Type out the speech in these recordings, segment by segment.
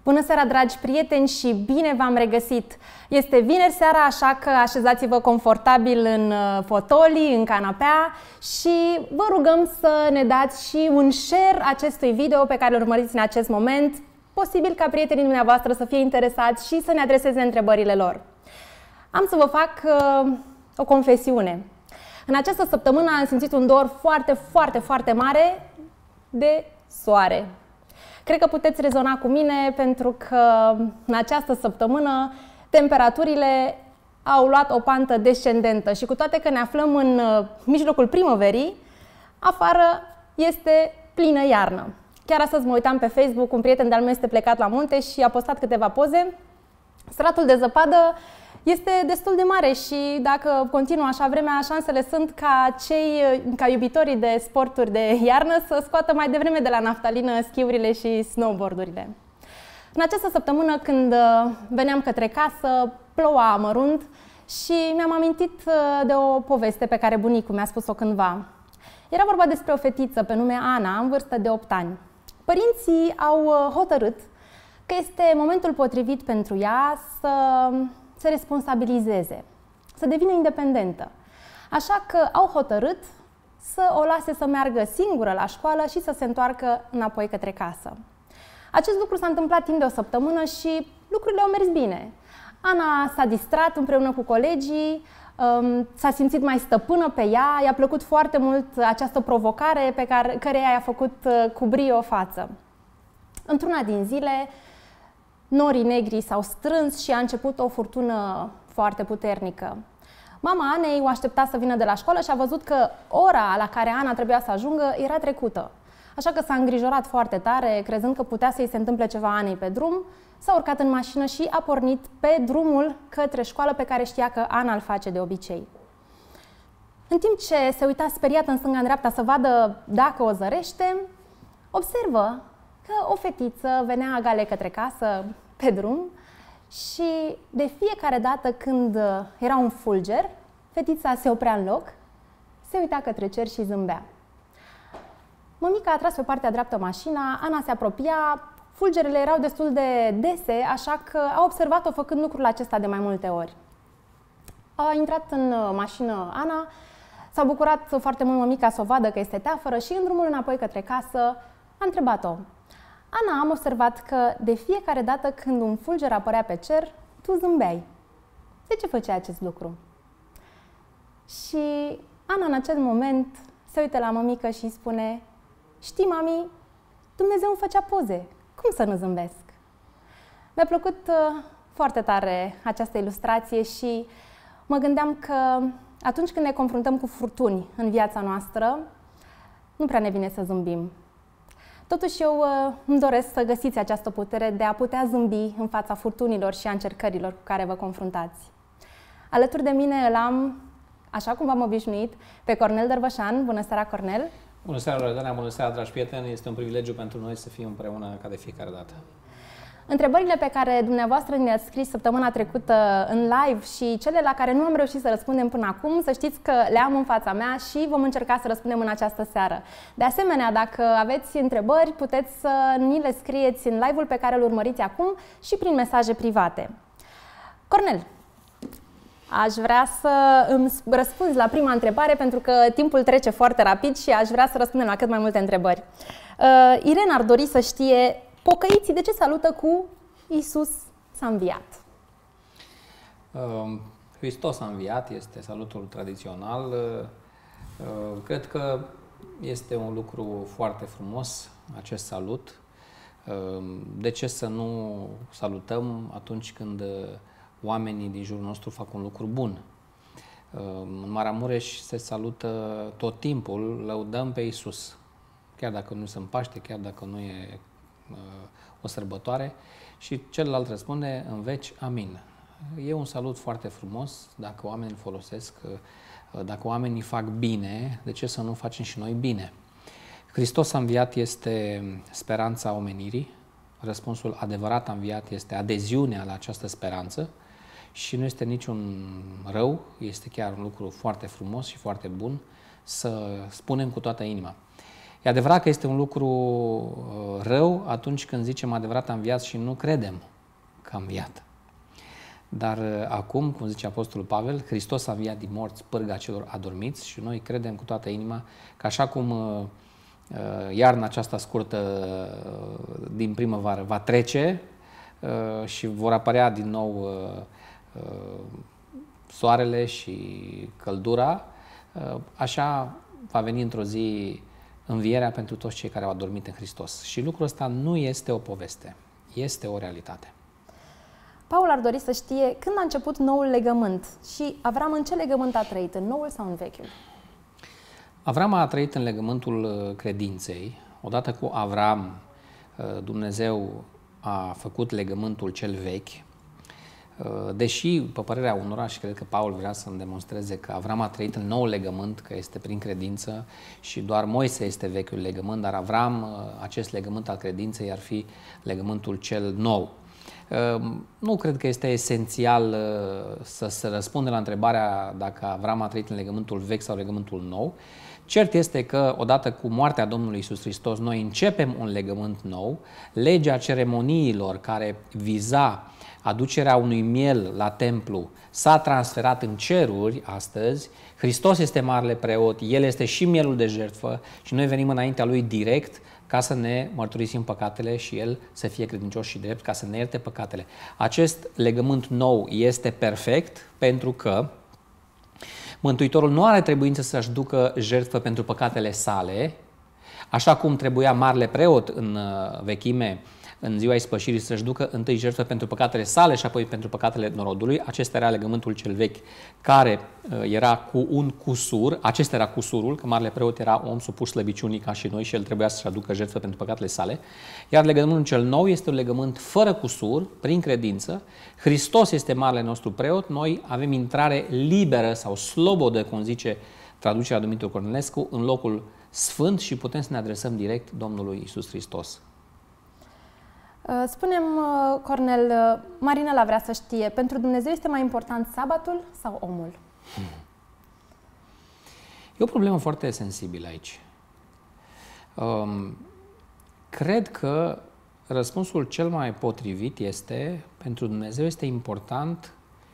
Bună seara, dragi prieteni, și bine v-am regăsit! Este vineri seara, așa că așezați-vă confortabil în fotolii, în canapea și vă rugăm să ne dați și un share acestui video pe care îl urmăriți în acest moment. Posibil ca prietenii dumneavoastră să fie interesați și să ne adreseze întrebările lor. Am să vă fac o confesiune. În această săptămână am simțit un dor foarte mare de soare. Cred că puteți rezona cu mine pentru că în această săptămână temperaturile au luat o pantă descendentă și cu toate că ne aflăm în mijlocul primăverii, afară este plină iarnă. Chiar astăzi mă uitam pe Facebook, un prieten de-al meu este plecat la munte și a postat câteva poze. Stratul de zăpadă este destul de mare și dacă continuă așa vremea, șansele sunt ca iubitorii de sporturi de iarnă să scoată mai devreme de la naftalină schiurile și snowboardurile. În această săptămână, când veneam către casă, ploua amărunt și mi-am amintit de o poveste pe care bunicul mi-a spus-o cândva. Era vorba despre o fetiță pe nume Ana, în vârstă de 8 ani. Părinții au hotărât că este momentul potrivit pentru ea să se responsabilizeze, să devină independentă. Așa că au hotărât să o lase să meargă singură la școală și să se întoarcă înapoi către casă. Acest lucru s-a întâmplat timp de o săptămână și lucrurile au mers bine. Ana s-a distrat împreună cu colegii, s-a simțit mai stăpână pe ea, i-a plăcut foarte mult această provocare pe care i-a făcut cu brio față. Într-una din zile, norii negri s-au strâns și a început o furtună foarte puternică. Mama Anei o aștepta să vină de la școală și a văzut că ora la care Ana trebuia să ajungă era trecută. Așa că s-a îngrijorat foarte tare, crezând că putea să-i se întâmple ceva Anei pe drum, s-a urcat în mașină și a pornit pe drumul către școală pe care știa că Ana îl face de obicei. În timp ce se uita speriată în stânga în dreapta să vadă dacă o zărește, observă că o fetiță venea agale către casă pe drum și de fiecare dată când era un fulger, fetița se oprea în loc, se uita către cer și zâmbea. Mămica a tras pe partea dreaptă mașina, Ana se apropia, fulgerele erau destul de dese, așa că a observat-o făcând lucrul acesta de mai multe ori. A intrat în mașină Ana, s-a bucurat foarte mult mămica să o vadă că este teafără și în drumul înapoi către casă a întrebat-o: Ana, am observat că de fiecare dată când un fulger apărea pe cer, tu zâmbeai. De ce făceai acest lucru? Și Ana în acel moment se uită la mămică și îi spune: știi, mami, Dumnezeu îmi făcea poze. Cum să nu zâmbesc? Mi-a plăcut foarte tare această ilustrație și mă gândeam că atunci când ne confruntăm cu furtuni în viața noastră, nu prea ne vine să zâmbim. Totuși eu îmi doresc să găsiți această putere de a putea zâmbi în fața furtunilor și a încercărilor cu care vă confruntați. Alături de mine îl am, așa cum v-am obișnuit, pe Cornel Dărvășan. Bună seara, Cornel! Bună seara, Loredana! Bună seara, dragi prieteni! Este un privilegiu pentru noi să fim împreună ca de fiecare dată. Întrebările pe care dumneavoastră ne-ați scris săptămâna trecută în live și cele la care nu am reușit să răspundem până acum, să știți că le am în fața mea și vom încerca să răspundem în această seară. De asemenea, dacă aveți întrebări, puteți să ni le scrieți în live-ul pe care îl urmăriți acum și prin mesaje private. Cornel, aș vrea să îmi răspunzi la prima întrebare pentru că timpul trece foarte rapid și aș vrea să răspundem la cât mai multe întrebări. Irena ar dori să știe: pocăiții de ce salută cu Iisus s-a înviat? Hristos a înviat, este salutul tradițional. Cred că este un lucru foarte frumos acest salut. De ce să nu salutăm atunci când oamenii din jurul nostru fac un lucru bun? În Maramureș se salută tot timpul, lăudăm pe Iisus. Chiar dacă nu se împaște, chiar dacă nu e o sărbătoare, și celălalt răspunde în veci amin. E un salut foarte frumos dacă oamenii îl folosesc, dacă oamenii fac bine, de ce să nu facem și noi bine? Hristos a înviat este speranța omenirii, răspunsul adevărat a înviat este adeziunea la această speranță și nu este niciun rău, este chiar un lucru foarte frumos și foarte bun să spunem cu toată inima. E adevărat că este un lucru rău atunci când zicem adevărat a înviat și nu credem că a înviat. Dar acum, cum zice Apostolul Pavel, Hristos a înviat din morți, pârga celor adormiți, și noi credem cu toată inima că așa cum iarna aceasta scurtă din primăvară va trece și vor apărea din nou soarele și căldura, așa va veni într-o zi învierea pentru toți cei care au adormit în Hristos. Și lucrul ăsta nu este o poveste, este o realitate. Paul ar dori să știe când a început noul legământ și Avram în ce legământ a trăit, în noul sau în vechiul? Avram a trăit în legământul credinței. Odată cu Avram, Dumnezeu a făcut legământul cel vechi, deși, pe părerea unora, și cred că Paul vrea să-mi demonstreze că Avram a trăit în noul legământ, că este prin credință, și doar Moise este vechiul legământ, dar Avram, acest legământ al credinței, ar fi legământul cel nou. Nu cred că este esențial să se răspundă la întrebarea dacă Avram a trăit în legământul vechi sau legământul nou. Cert este că, odată cu moartea Domnului Iisus Hristos, noi începem un legământ nou. Legea ceremoniilor care viza aducerea unui miel la templu s-a transferat în ceruri astăzi. Hristos este marele preot, El este și mielul de jertfă și noi venim înaintea Lui direct ca să ne mărturisim păcatele și El să fie credincios și drept ca să ne ierte păcatele. Acest legământ nou este perfect pentru că Mântuitorul nu are trebuință să-și ducă jertfă pentru păcatele sale, așa cum trebuia marele preot în vechime, în ziua ispășirii, să-și ducă întâi jertfă pentru păcatele sale și apoi pentru păcatele norodului. Acesta era legământul cel vechi, care era cu un cusur. Acesta era cusurul, că marele preot era om supus slăbiciunii ca și noi și el trebuia să-și aducă jertfă pentru păcatele sale. Iar legământul cel nou este un legământ fără cusur, prin credință. Hristos este marele nostru preot, noi avem intrare liberă sau slobodă, cum zice traducerea Dumitru Cornelescu, în locul sfânt și putem să ne adresăm direct Domnului Iisus Hristos. Spune-mi, Cornel, Marinela vrea să știe, pentru Dumnezeu este mai important sabatul sau omul? E o problemă foarte sensibilă aici. Cred că răspunsul cel mai potrivit este, pentru Dumnezeu este important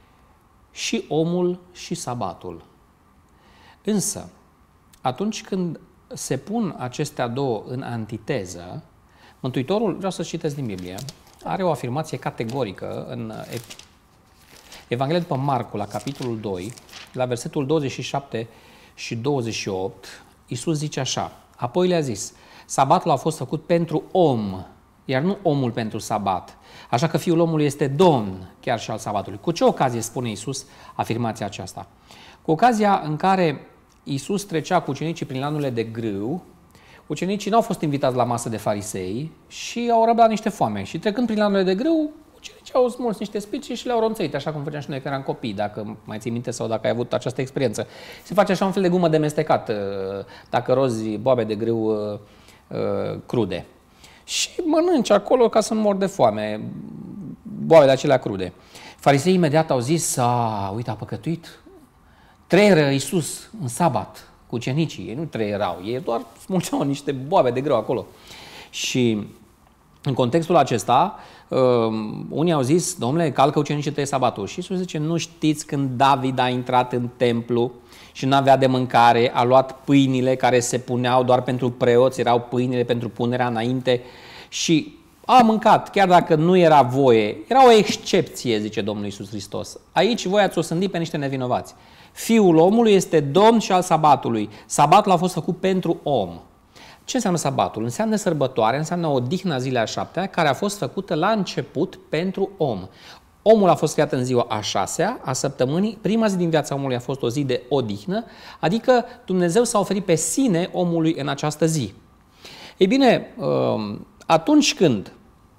și omul și sabatul. Însă, atunci când se pun acestea două în antiteză, Mântuitorul, vreau să citesc din Biblie, are o afirmație categorică în Evanghelia după Marcu, la capitolul 2, la versetul 27 și 28, Iisus zice așa: apoi le-a zis, sabatul a fost făcut pentru om, iar nu omul pentru sabat. Așa că Fiul omului este Domn chiar și al sabatului. Cu ce ocazie spune Iisus afirmația aceasta? Cu ocazia în care Iisus trecea cu ucenicii prin lanurile de grâu. Ucenicii n-au fost invitați la masă de farisei și au răbdat niște foame. Și trecând prin lanurile de grâu, ucenicii au smuls niște spici și le-au ronțăit, așa cum făceam și noi când eram copii, dacă mai ții minte sau dacă ai avut această experiență. Se face așa un fel de gumă de mestecat, dacă rozi boabe de grâu crude. Și mănânci acolo ca să nu mor de foame, boabele acelea crude. Fariseii imediat au zis, uite, a păcătuit, treieră Iisus în sabat cu ucenicii. Ei nu treierau, ei doar smulgeau niște boabe de grâu acolo. Și în contextul acesta, unii au zis, domnule, calcă ucenicii tăi sabatul. Și Iisus zice, nu știți când David a intrat în templu și nu avea de mâncare, a luat pâinile care se puneau doar pentru preoți, erau pâinile pentru punerea înainte și a mâncat, chiar dacă nu era voie. Era o excepție, zice Domnul Iisus Hristos. Aici voi ați osândit pe niște nevinovați. Fiul omului este Domn și al sabatului. Sabatul a fost făcut pentru om. Ce înseamnă sabatul? Înseamnă sărbătoare, înseamnă odihna zilei a șaptea, care a fost făcută la început pentru om. Omul a fost creat în ziua a șasea a săptămânii, prima zi din viața omului a fost o zi de odihnă, adică Dumnezeu s-a oferit pe sine omului în această zi. Ei bine, atunci când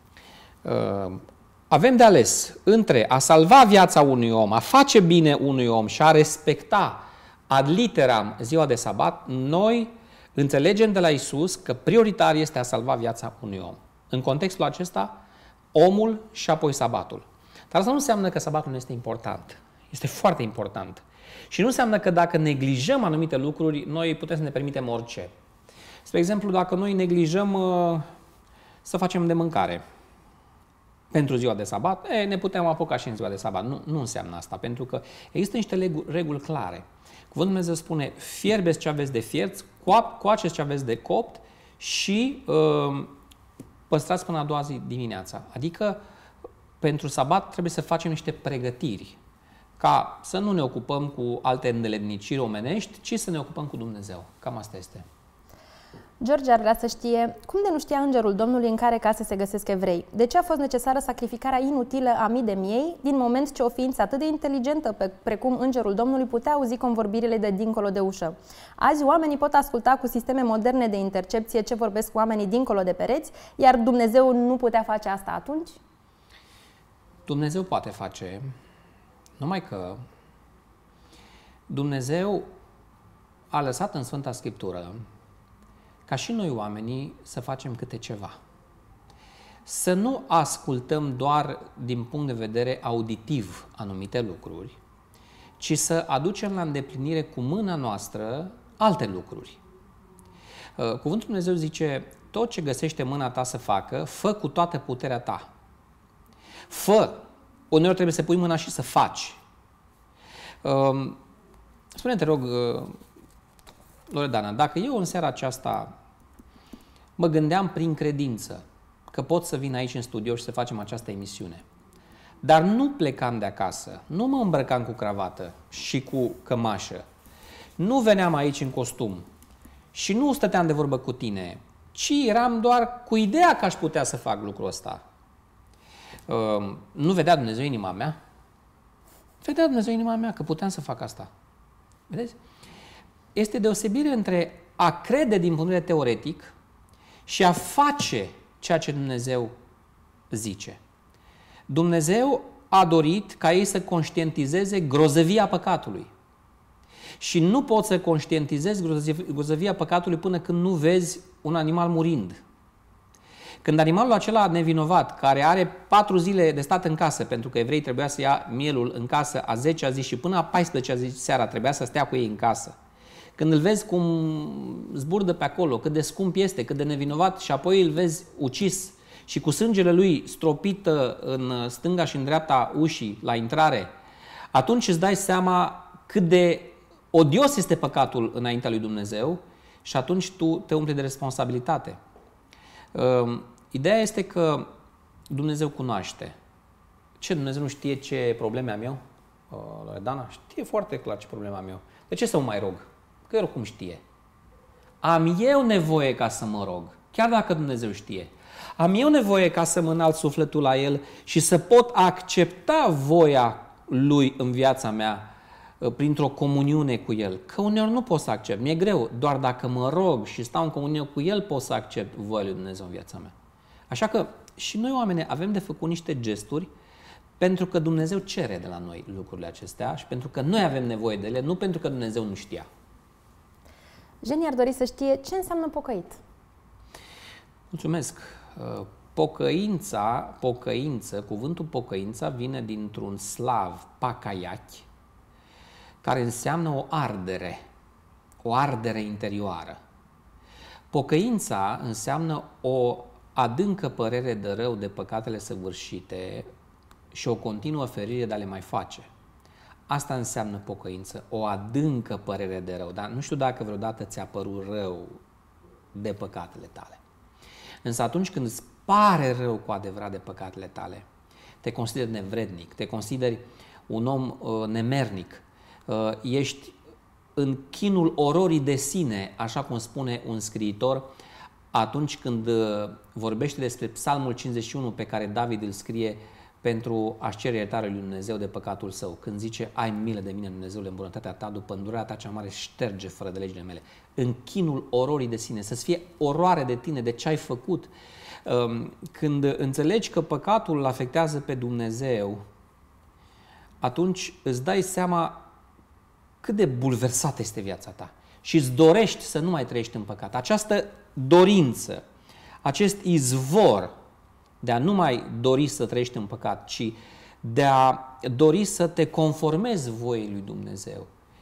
avem de ales între a salva viața unui om, a face bine unui om și a respecta ad literam ziua de sabat, noi înțelegem de la Iisus că prioritar este a salva viața unui om. În contextul acesta, omul și apoi sabatul. Dar asta nu înseamnă că sabatul nu este important. Este foarte important. Și nu înseamnă că dacă neglijăm anumite lucruri, noi putem să ne permitem orice. Spre exemplu, dacă noi neglijăm să facem de mâncare pentru ziua de sabat, ne putem apuca și în ziua de sabat. Nu înseamnă asta, pentru că există niște reguli clare. Cuvântul Dumnezeu spune, fierbeți ce aveți de fiert, coaceți ce aveți de copt și păstrați până a doua zi dimineața. Adică, pentru sabat trebuie să facem niște pregătiri, ca să nu ne ocupăm cu alte îndeletniciri omenești, ci să ne ocupăm cu Dumnezeu. Cam asta este. George ar vrea să știe cum de nu știa îngerul Domnului în care casă se găsesc evrei. De ce a fost necesară sacrificarea inutilă a mii de miei, din moment ce o ființă atât de inteligentă precum îngerul Domnului putea auzi convorbirile de dincolo de ușă? Azi oamenii pot asculta cu sisteme moderne de intercepție ce vorbesc oamenii dincolo de pereți, iar Dumnezeu nu putea face asta atunci? Dumnezeu poate face, numai că Dumnezeu a lăsat în Sfânta Scriptură ca și noi oamenii să facem câte ceva. Să nu ascultăm doar din punct de vedere auditiv anumite lucruri, ci să aducem la îndeplinire cu mâna noastră alte lucruri. Cuvântul Dumnezeu zice, tot ce găsește mâna ta să facă, fă cu toată puterea ta. Fă. Uneori trebuie să pui mâna și să faci. Spune-te, te rog, Loredana, dacă eu în seara aceasta mă gândeam prin credință că pot să vin aici în studio și să facem această emisiune, dar nu plecam de acasă, nu mă îmbrăcam cu cravată și cu cămașă, nu veneam aici în costum și nu stăteam de vorbă cu tine, ci eram doar cu ideea că aș putea să fac lucrul ăsta, nu vedea Dumnezeu inima mea? Vedea Dumnezeu inima mea că puteam să fac asta. Vedeți? Este deosebire între a crede din punct de vedere teoretic și a face ceea ce Dumnezeu zice. Dumnezeu a dorit ca ei să conștientizeze grozăvia păcatului. Și nu poți să conștientizezi grozăvia păcatului până când nu vezi un animal murind. Când animalul acela nevinovat, care are 4 zile de stat în casă, pentru că evreii trebuia să ia mielul în casă a 10-a zi și până a 14-a zi seara trebuia să stea cu ei în casă, când îl vezi cum zburdă pe acolo, cât de scump este, cât de nevinovat și apoi îl vezi ucis și cu sângele lui stropit în stânga și în dreapta ușii la intrare, atunci îți dai seama cât de odios este păcatul înaintea lui Dumnezeu și atunci tu te umpli de responsabilitate. Ideea este că Dumnezeu cunoaște. Ce, Dumnezeu nu știe ce probleme am eu? Loredana știe foarte clar ce probleme am eu. De ce să mă mai rog? Că eu oricum știe. Am eu nevoie ca să mă rog, chiar dacă Dumnezeu știe. Am eu nevoie ca să mă înalt sufletul la El și să pot accepta voia Lui în viața mea printr-o comuniune cu El. Că uneori nu pot să accept, mi-e greu. Doar dacă mă rog și stau în comuniune cu El, pot să accept voia lui Dumnezeu în viața mea. Așa că și noi oameni avem de făcut niște gesturi pentru că Dumnezeu cere de la noi lucrurile acestea și pentru că noi avem nevoie de ele, nu pentru că Dumnezeu nu știa. Jenny ar dori să știe ce înseamnă pocăit. Mulțumesc. Pocăință, cuvântul pocăința vine dintr-un slav, pakaiachi, care înseamnă o ardere interioară. Pocăința înseamnă o adâncă părere de rău de păcatele săvârșite și o continuă ferire de a le mai face. Asta înseamnă pocăință, o adâncă părere de rău. Dar nu știu dacă vreodată ți-a părut rău de păcatele tale. Însă atunci când îți pare rău cu adevărat de păcatele tale, te consideri nevrednic, te consideri un om nemernic, ești în chinul ororii de sine, așa cum spune un scriitor, atunci când vorbește despre Psalmul 51 pe care David îl scrie pentru a-și cere iertare lui Dumnezeu de păcatul său. Când zice, ai milă de mine, Dumnezeule, în bunătatea ta, după îndurarea ta cea mare, șterge fără de legile mele. În chinul ororii de sine, să-ți fie oroare de tine, de ce ai făcut. Când înțelegi că păcatul îl afectează pe Dumnezeu, atunci îți dai seama cât de bulversată este viața ta și îți dorești să nu mai trăiești în păcat. Această dorință, acest izvor de a nu mai dori să trăiești în păcat, ci de a dori să te conformezi voiei lui Dumnezeu,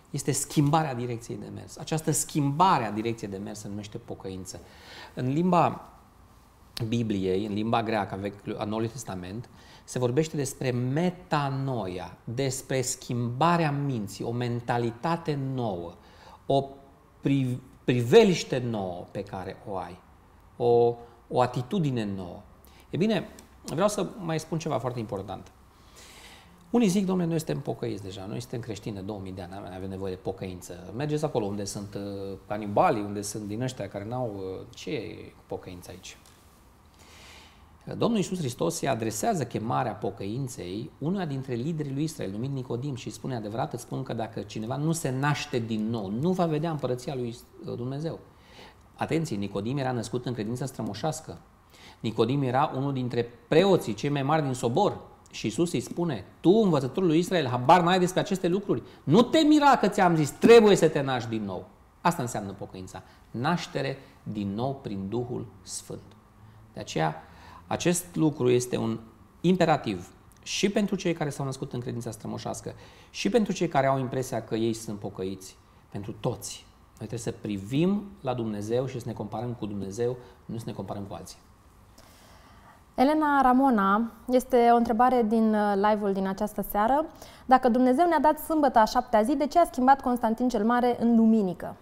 Este schimbarea direcției de mers. Această schimbare a direcției de mers se numește pocăință. În limba Bibliei, în limba greacă a Noului Testament, se vorbește despre metanoia, despre schimbarea minții, o mentalitate nouă, o priveliște nouă pe care o ai, o atitudine nouă. E bine, vreau să mai spun ceva foarte important. Unii zic, domnule, noi suntem pocăiți deja, noi suntem creștini de 2000 de ani, nu avem nevoie de pocăință. Mergeți acolo unde sunt canibalii, unde sunt din ăștia care n-au... Ce e pocăință aici? Domnul Iisus Hristos se adresează chemarea pocăinței unuia dintre liderii lui Israel, numit Nicodim, și spune: adevărat, îți spun că dacă cineva nu se naște din nou, nu va vedea împărăția lui Dumnezeu. Atenție, Nicodim era născut în credință strămoșească. Nicodim era unul dintre preoții cei mai mari din Sobor. Și Iisus îi spune: tu, învățătorul lui Israel, habar n-ai despre aceste lucruri? Nu te mira că ți-am zis, trebuie să te naști din nou. Asta înseamnă pocăința. Naștere din nou prin Duhul Sfânt. De aceea, acest lucru este un imperativ și pentru cei care s-au născut în credința strămoșească și pentru cei care au impresia că ei sunt pocăiți. Pentru toți. Noi trebuie să privim la Dumnezeu și să ne comparăm cu Dumnezeu, nu să ne comparăm cu alții. Elena Ramona, este o întrebare din live-ul din această seară. Dacă Dumnezeu ne-a dat sâmbătă a 7-a zi, de ce a schimbat Constantin cel Mare în duminică?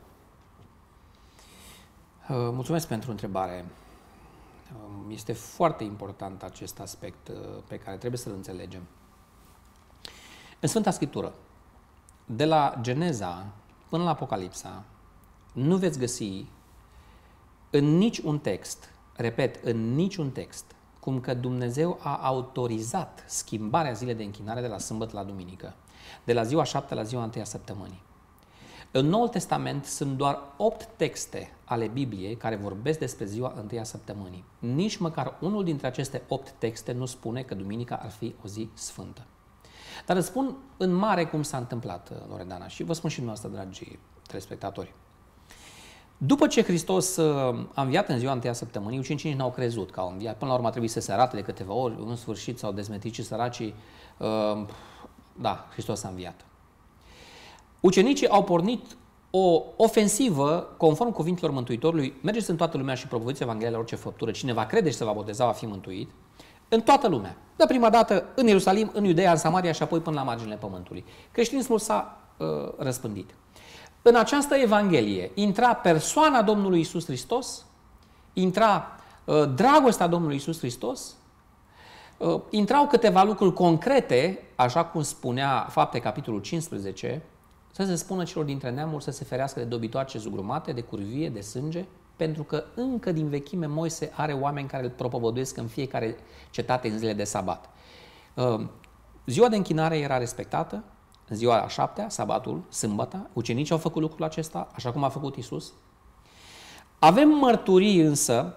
Mulțumesc pentru întrebare. Este foarte important acest aspect pe care trebuie să-l înțelegem. În Sfânta Scriptură, de la Geneza până la Apocalipsa, nu veți găsi în niciun text, repet, în niciun text, cum că Dumnezeu a autorizat schimbarea zilei de închinare de la sâmbătă la duminică, de la ziua 7 la ziua 1 a săptămânii. În Noul Testament sunt doar 8 texte ale Bibliei care vorbesc despre ziua 1 a săptămânii. Nici măcar unul dintre aceste 8 texte nu spune că duminica ar fi o zi sfântă. Dar îți spun în mare cum s-a întâmplat, Loredana, și vă spun și dumneavoastră, dragi telespectatori. După ce Hristos a înviat în ziua 1 a săptămânii, ucenicii n-au crezut că au înviat. Până la urmă a trebuit să se arate de câteva ori, în sfârșit s-au dezmetit și săracii. Da, Hristos a înviat. Ucenicii au pornit o ofensivă conform cuvintelor Mântuitorului: mergeți în toată lumea și propovăduiți Evanghelia la orice făptură, cine va crede și se va boteza va fi mântuit. În toată lumea. De prima dată în Ierusalim, în Iudeea, în Samaria și apoi până la marginile pământului. Creștinismul s-a răspândit. În această Evanghelie intra persoana Domnului Iisus Hristos, intra dragostea Domnului Iisus Hristos, intrau câteva lucruri concrete, așa cum spunea Fapte, capitolul 15, să se spună celor dintre neamuri să se ferească de dobitoace zugrumate, de curvie, de sânge, pentru că încă din vechime Moise are oameni care îl propovăduiesc în fiecare cetate în zile de sabat. Ziua de închinare era respectată, în ziua a 7-a, sabatul, sâmbăta, ucenicii au făcut lucrul acesta, așa cum a făcut Iisus. Avem mărturii însă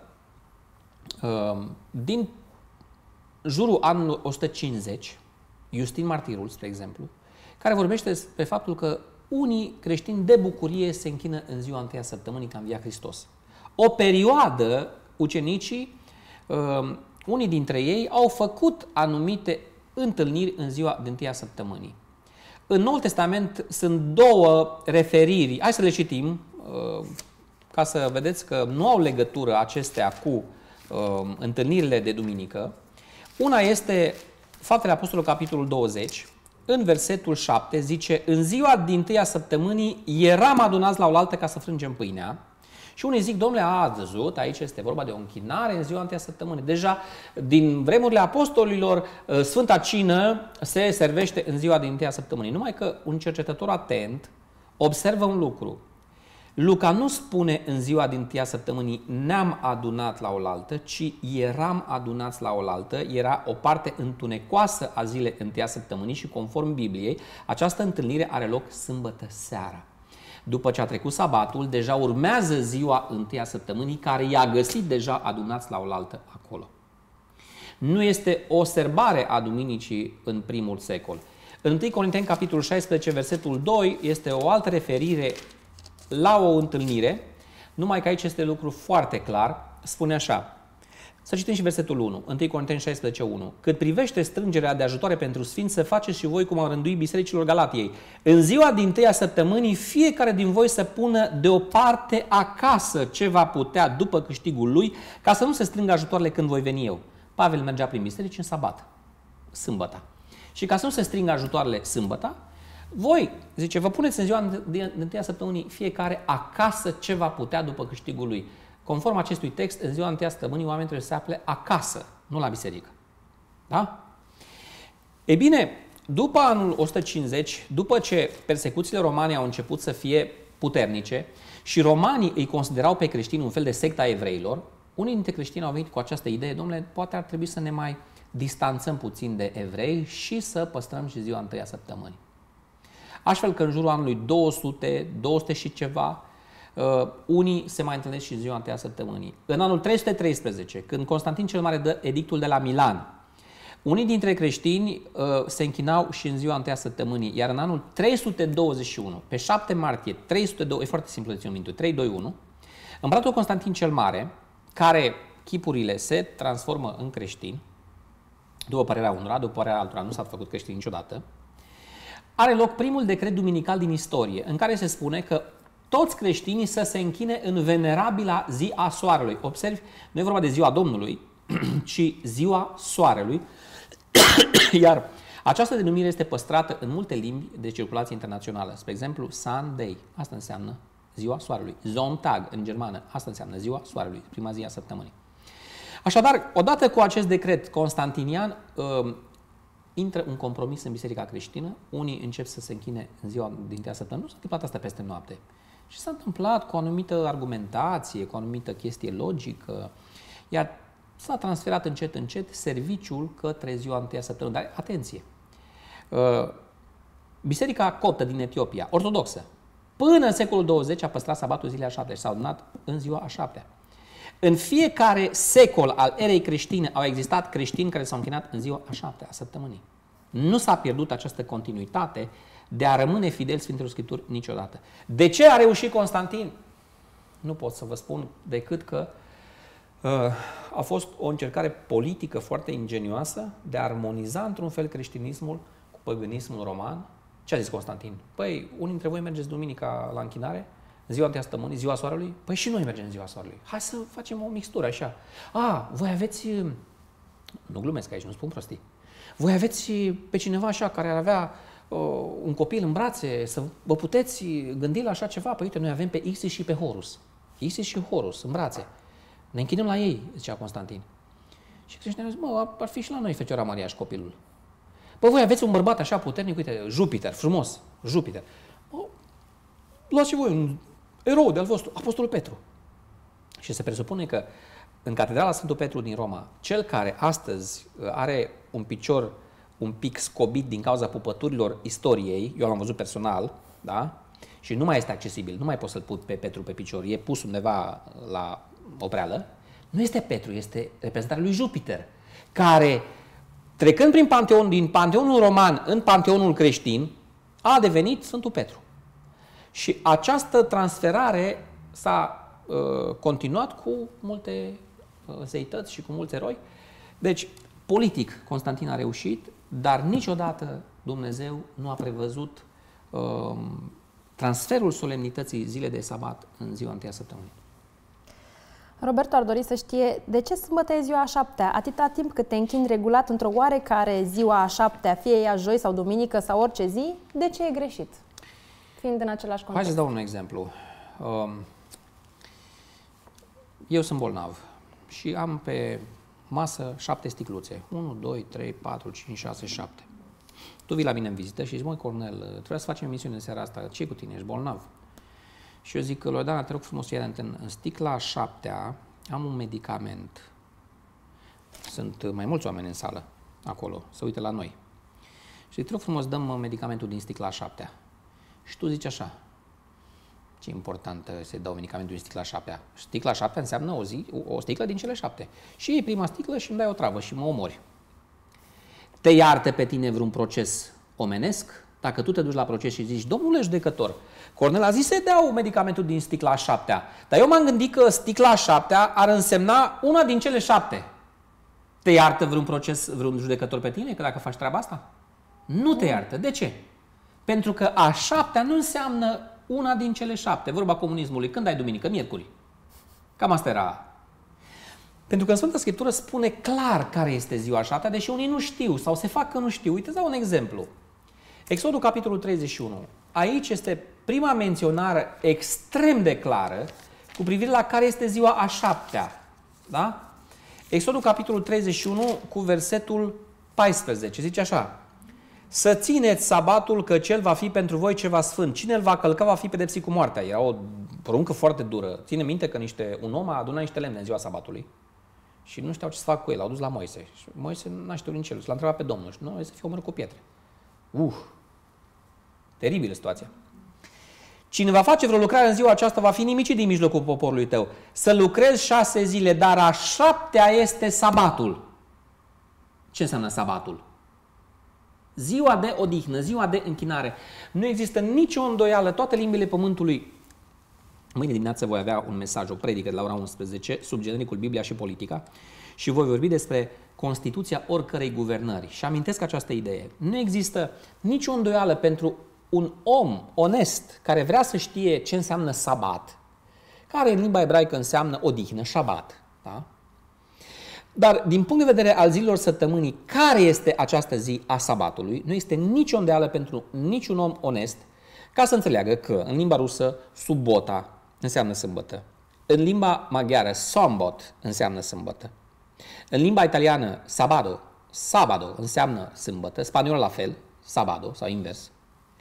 din jurul anului 150, Iustin Martirul, spre exemplu, care vorbește despre faptul că unii creștini de bucurie se închină în ziua 1 a săptămânii că a înviat Hristos. O perioadă, ucenicii, unii dintre ei au făcut anumite întâlniri în ziua de 1 a săptămânii. În Noul Testament sunt două referiri, hai să le citim, ca să vedeți că nu au legătură acestea cu întâlnirile de duminică. Una este Faptele Apostolului, capitolul 20, în versetul 7 zice: în ziua din 1 a săptămânii eram adunați la oaltă ca să frângem pâinea. Și unii zic: domnule, ați văzut, aici este vorba de o închinare în ziua 1 a săptămânii. Deja din vremurile apostolilor, Sfânta Cină se servește în ziua din 1 a săptămânii. Numai că un cercetător atent observă un lucru. Luca nu spune în ziua din 1 a săptămânii ne-am adunat la oaltă, ci eram adunați la oaltă. Era o parte întunecoasă a zilei 1 a săptămânii și conform Bibliei, această întâlnire are loc sâmbătă seara. După ce a trecut sabatul, deja urmează ziua 1 a săptămânii, care i-a găsit deja adunați la oaltă acolo. Nu este o sărbare a duminicii în primul secol. În 1 Corinteni, capitolul 16, versetul 2, este o altă referire la o întâlnire, numai că aici este lucru foarte clar. Spune așa: Să citim și versetul 1, 1 Corinteni 16, 1. Cât privește strângerea de ajutoare pentru sfinți, să faceți și voi cum au rânduit bisericilor Galatiei. În ziua dintâia săptămânii, fiecare din voi să pună deoparte acasă ce va putea după câștigul lui, ca să nu se strângă ajutoarele când voi veni eu. Pavel mergea prin biserici în sabat, sâmbăta. Și ca să nu se strângă ajutoarele sâmbăta, voi, zice, vă puneți în ziua dintâia săptămânii fiecare acasă ce va putea după câștigul lui. Conform acestui text, în ziua întâia săptămânii, oamenii trebuie să se afle acasă, nu la biserică. Da? E bine, după anul 150, după ce persecuțiile romane au început să fie puternice și romanii îi considerau pe creștini un fel de secta evreilor, unii dintre creștini au venit cu această idee, domnule, poate ar trebui să ne mai distanțăm puțin de evrei și să păstrăm și ziua întâia săptămânii. Astfel că în jurul anului 200, 200 și ceva, unii se mai întâlnesc și în ziua întâia săptămânii. În anul 313, când Constantin cel Mare dă edictul de la Milan, unii dintre creștini se închinau și în ziua întâia săptămânii, iar în anul 321, pe 7 martie 302, e foarte simplu de ținut minte, 321, împăratul Constantin cel Mare, care chipurile se transformă în creștini, după părerea unora, după părerea altora, nu s-a făcut creștin niciodată, are loc primul decret duminical din istorie, în care se spune că toți creștinii să se închine în venerabila zi a soarelui. Observi, nu e vorba de ziua Domnului, ci ziua soarelui, iar această denumire este păstrată în multe limbi de circulație internațională. Spre exemplu, Sunday, asta înseamnă ziua soarelui. Sonntag, în germană, asta înseamnă ziua soarelui, prima zi a săptămânii. Așadar, odată cu acest decret constantinian, intră un compromis în biserica creștină, unii încep să se închine în ziua dintâia săptămânii, nu s-a întâmplat asta peste noapte. Și s-a întâmplat cu o anumită argumentație, cu o anumită chestie logică, iar s-a transferat încet, încet serviciul către ziua întâia săptămânii. Dar atenție! Biserica coptă din Etiopia, ortodoxă, până în secolul 20 a păstrat sabatul zilei a 7 și s-a adunat în ziua a 7. În fiecare secol al erei creștine au existat creștini care s-au închinat în ziua a 7 a săptămânii. Nu s-a pierdut această continuitate de a rămâne fidel Sfintelor Scripturi niciodată. De ce a reușit Constantin? Nu pot să vă spun decât că a fost o încercare politică foarte ingenioasă de a armoniza într-un fel creștinismul cu păgânismul roman. Ce a zis Constantin? Păi, unii dintre voi mergeți duminica la închinare, ziua întâia săptămânii, ziua soarelui? Păi și noi mergem în ziua soarelui. Hai să facem o mixtură așa. Voi aveți, nu glumesc aici, nu spun prostii, voi aveți pe cineva așa care ar avea un copil în brațe, să vă puteți gândi la așa ceva? Păi uite, noi avem pe Isis și pe Horus. Isis și Horus în brațe. Ne închinăm la ei, zicea Constantin. Și creștinii au zis, ar fi și la noi Fecioara Maria și copilul. Păi voi aveți un bărbat așa puternic, uite, Jupiter, frumos, Jupiter. Luați și voi un erou de-al vostru, Apostolul Petru. Și se presupune că în Catedrala Sfântul Petru din Roma, cel care astăzi are un picior un pic scobit din cauza pupăturilor istoriei, eu l-am văzut personal, da? Și nu mai este accesibil, nu mai poți să-l put pe Petru pe picior, e pus undeva la o preală, nu este Petru, este reprezentarea lui Jupiter, care, trecând prin Panteon, din Panteonul roman în Panteonul creștin, a devenit Sfântul Petru. Și această transferare s-a continuat cu multe zeități și cu mulți eroi. Deci, politic, Constantin a reușit, dar niciodată Dumnezeu nu a prevăzut transferul solemnității zilei de sabat în ziua întâia săptămânii. Roberto ar dori să știe de ce sâmbătă e ziua a 7-a, atâta timp cât te închini regulat într-o oarecare ziua a 7-a, fie ea joi sau duminică sau orice zi, de ce e greșit? Fiind în același context. Hai să dau un exemplu. Eu sunt bolnav și am pe masă 7 sticluțe. 1, 2, 3, 4, 5, 6, 7. Tu vii la mine în vizită și zici, măi Cornel, trebuie să facem emisiune în seara asta, ce cu tine, ești bolnav? Și eu zic, Loredana, te rog frumos, în sticla 7-a am un medicament. Sunt mai mulți oameni în sală, acolo, se uită la noi. Și te rog frumos, dăm medicamentul din sticla 7-a. Și tu zici așa, ce important să dau medicamentul din sticla 7-a. Sticla 7 înseamnă o sticlă din cele 7. Și iei prima sticlă și îmi dai o travă și mă omori. Te iartă pe tine vreun proces omenesc? Dacă tu te duci la proces și zici, domnule judecător, Cornel a zis să dau medicamentul din sticla 7-a, dar eu m-am gândit că sticla 7-a ar însemna una din cele 7. Te iartă vreun proces, vreun judecător pe tine că dacă faci treaba asta? Nu te iartă. De ce? Pentru că a 7-a nu înseamnă una din cele 7. Vorba comunismului. Când ai duminică? Miercuri. Cam asta era. Pentru că în Sfânta Scriptură spune clar care este ziua a 7-a, deși unii nu știu sau se fac că nu știu. Uite, îți dau un exemplu. Exodul, capitolul 31. Aici este prima menționare extrem de clară cu privire la care este ziua a 7-a. Da? Exodul, capitolul 31, cu versetul 14. Zice așa: să țineți sabatul, că cel va fi pentru voi ceva sfânt. Cine îl va călca va fi pedepsit cu moartea. Era o poruncă foarte dură. Ține minte că un om a adunat niște lemne în ziua sabatului și nu știau ce să fac cu el. L-au dus la Moise. Și Moise n-a știut nici el. Și l-a întrebat pe Domnul. Și nu, să fie omorât cu pietre. Teribilă situația. Cine va face vreo lucrare în ziua aceasta va fi nimicit din mijlocul poporului tău. Să lucrezi 6 zile, dar a 7-a este sabatul. Ce înseamnă sabatul? Ziua de odihnă, ziua de închinare. Nu există nicio îndoială, toate limbile pământului. Mâine dimineață voi avea un mesaj, o predică de la ora 11, sub genericul Biblia și politica, și voi vorbi despre Constituția oricărei guvernări. Și amintesc această idee. Nu există nicio îndoială pentru un om onest care vrea să știe ce înseamnă sabat, care în limba ebraică înseamnă odihnă, șabat. Da? Dar din punct de vedere al zilelor săptămânii, care este această zi a sabatului, nu este nicio îndoială pentru niciun om onest ca să înțeleagă că în limba rusă subota înseamnă sâmbătă, în limba maghiară sombot înseamnă sâmbătă, în limba italiană sabado înseamnă sâmbătă, spaniolă la fel, sabado sau invers.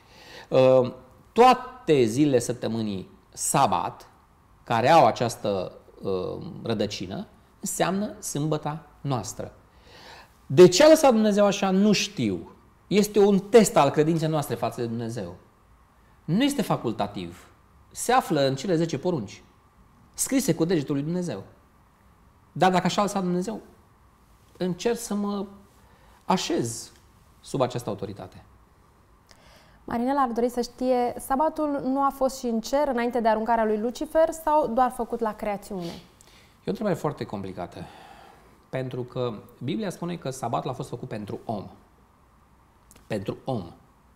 Toate zilele săptămânii sabat, care au această rădăcină, înseamnă sâmbăta noastră. De ce a lăsat Dumnezeu așa? Nu știu. Este un test al credinței noastre față de Dumnezeu. Nu este facultativ. Se află în cele 10 porunci, scrise cu degetul lui Dumnezeu. Dar dacă așa a lăsat Dumnezeu, încerc să mă așez sub această autoritate. Marinela ar dori să știe, sabatul nu a fost și în cer înainte de aruncarea lui Lucifer sau doar făcut la creațiune? E o întrebare foarte complicată, pentru că Biblia spune că sabatul a fost făcut pentru om. Pentru om.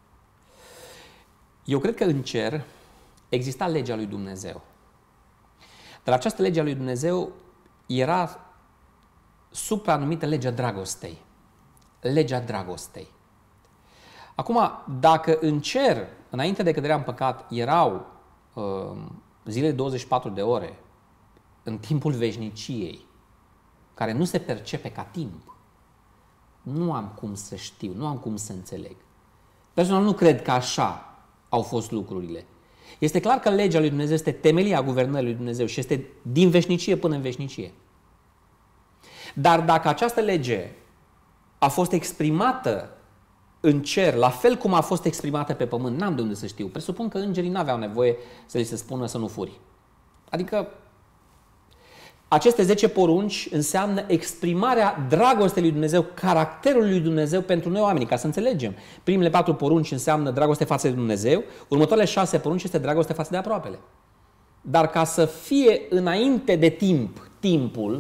Eu cred că în cer exista legea lui Dumnezeu. Dar această lege a lui Dumnezeu era supranumită legea dragostei. Legea dragostei. Acum, dacă în cer, înainte de căderea în păcat, erau zile de 24 de ore, în timpul veșniciei, care nu se percepe ca timp, nu am cum să știu, nu am cum să înțeleg. Personal nu cred că așa au fost lucrurile. Este clar că legea lui Dumnezeu este temelia guvernării lui Dumnezeu și este din veșnicie până în veșnicie. Dar dacă această lege a fost exprimată în cer, la fel cum a fost exprimată pe pământ, n-am de unde să știu. Presupun că îngerii n-aveau nevoie să li se spună să nu furi. Adică aceste 10 porunci înseamnă exprimarea dragostei lui Dumnezeu, caracterul lui Dumnezeu pentru noi oamenii, ca să înțelegem. Primele 4 porunci înseamnă dragoste față de Dumnezeu, următoarele 6 porunci este dragoste față de aproapele. Dar ca să fie înainte de timpul,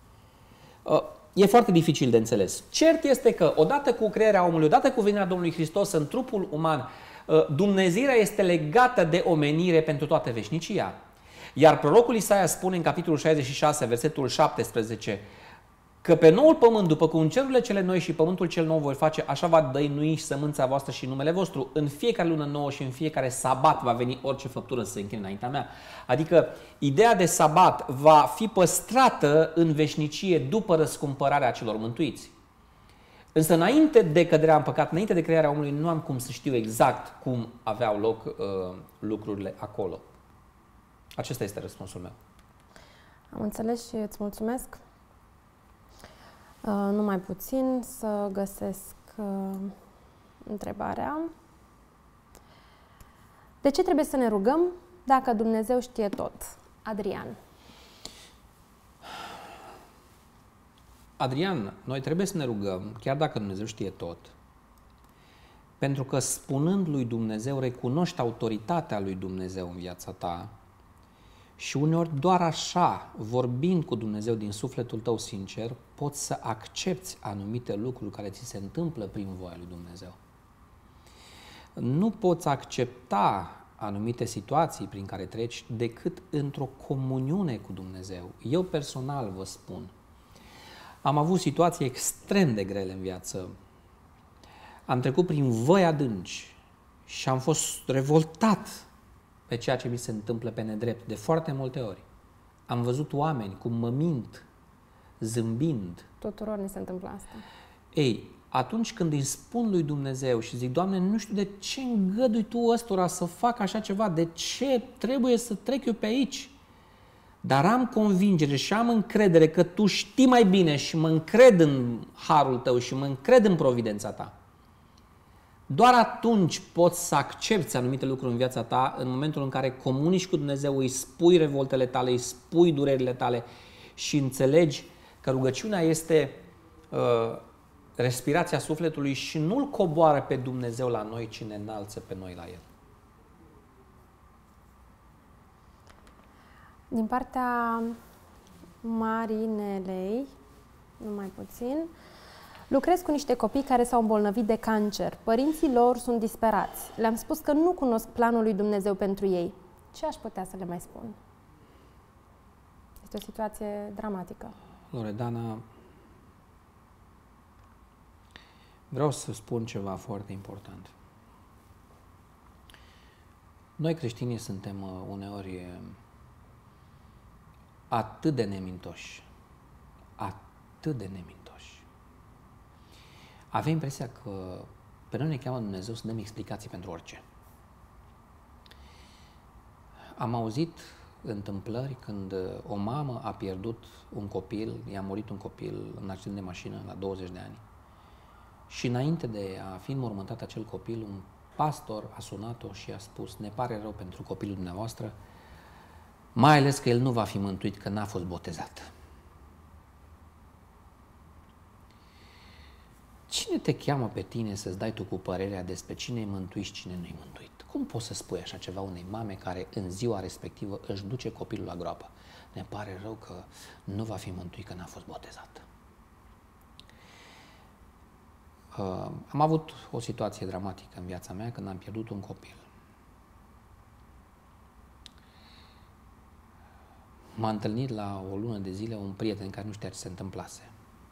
e foarte dificil de înțeles. Cert este că odată cu crearea omului, odată cu venirea Domnului Hristos în trupul uman, Dumnezeirea este legată de omenire pentru toată veșnicia. Iar prorocul Isaia spune în capitolul 66, versetul 17, că pe noul pământ, după cum cerurile cele noi și pământul cel nou voi face, așa va dăinui și sămânța voastră și numele vostru. În fiecare lună nouă și în fiecare sabat va veni orice făptură să se închine înaintea mea. Adică ideea de sabat va fi păstrată în veșnicie după răscumpărarea celor mântuiți. Însă înainte de căderea în păcat, înainte de crearea omului, nu am cum să știu exact cum aveau loc lucrurile acolo. Acesta este răspunsul meu. Am înțeles și îți mulțumesc. Numai puțin să găsesc întrebarea. De ce trebuie să ne rugăm dacă Dumnezeu știe tot? Adrian. Adrian, noi trebuie să ne rugăm, chiar dacă Dumnezeu știe tot, pentru că spunând lui Dumnezeu, recunoști autoritatea lui Dumnezeu în viața ta Și uneori doar așa, vorbind cu Dumnezeu din sufletul tău sincer, poți să accepți anumite lucruri care ți se întâmplă prin voia lui Dumnezeu. Nu poți accepta anumite situații prin care treci decât într-o comuniune cu Dumnezeu. Eu personal vă spun, am avut situații extrem de grele în viață. Am trecut prin văi adânci și am fost revoltat pe ceea ce mi se întâmplă pe nedrept de foarte multe ori. Am văzut oameni cum mă mint, zâmbind. Tuturor ne se întâmplă asta. Ei, atunci când îi spun lui Dumnezeu și zic, Doamne, nu știu de ce îngădui Tu ăstora să fac așa ceva, de ce trebuie să trec eu pe aici? Dar am convingere și am încredere că Tu știi mai bine și mă încred în harul Tău și mă încred în providența Ta. Doar atunci poți să accepți anumite lucruri în viața ta, în momentul în care comunici cu Dumnezeu, îi spui revoltele tale, îi spui durerile tale și înțelegi că rugăciunea este respirația sufletului și nu-L coboară pe Dumnezeu la noi, ci ne înalță pe noi la El. Din partea Marinelei, numai puțin, lucrez cu niște copii care s-au îmbolnăvit de cancer. Părinții lor sunt disperați. Le-am spus că nu cunosc planul lui Dumnezeu pentru ei. Ce aș putea să le mai spun? Este o situație dramatică. Loredana, vreau să spun ceva foarte important. Noi creștinii suntem uneori atât de nemintoși. Atât de nemintoși. Avem impresia că pe noi ne cheamă Dumnezeu să dăm explicații pentru orice. Am auzit întâmplări când o mamă a pierdut un copil, i-a murit un copil în accident de mașină la 20 de ani. Și înainte de a fi înmormântat acel copil, un pastor a sunat-o și a spus, ne pare rău pentru copilul dumneavoastră, mai ales că el nu va fi mântuit, că n-a fost botezat. Cine te cheamă pe tine să-ți dai tu cu părerea despre cine e mântuit și cine nu-i mântuit? Cum poți să spui așa ceva unei mame care în ziua respectivă își duce copilul la groapă? Ne pare rău că nu va fi mântuit, că n-a fost botezat. Am avut o situație dramatică în viața mea când am pierdut un copil. M-a întâlnit la o lună de zile un prieten care nu știa ce se întâmplase.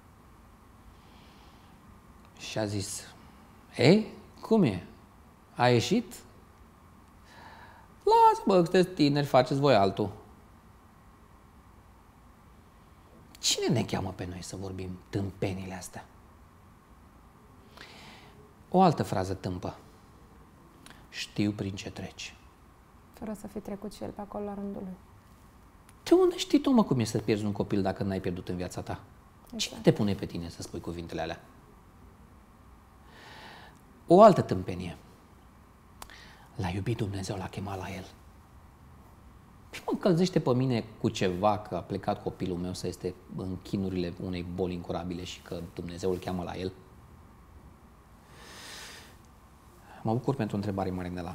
Și a zis, ei, cum e? A ieșit? Lasă-mă, că sunteți tineri, faceți voi altul. Cine ne cheamă pe noi să vorbim tâmpenile astea? O altă frază tâmpă. Știu prin ce treci. Fără să fi trecut și el pe acolo la rândul lui. De unde știi tu, mă, cum e să pierzi un copil dacă n-ai pierdut în viața ta? Exact. Cine te pune pe tine să spui cuvintele alea? O altă tâmpenie. L-a iubit Dumnezeu, l-a chemat la El. Și mă încălzește pe mine cu ceva că a plecat copilul meu să este în chinurile unei boli incurabile și că Dumnezeu îl cheamă la El. Mă bucur pentru întrebare, Marinela.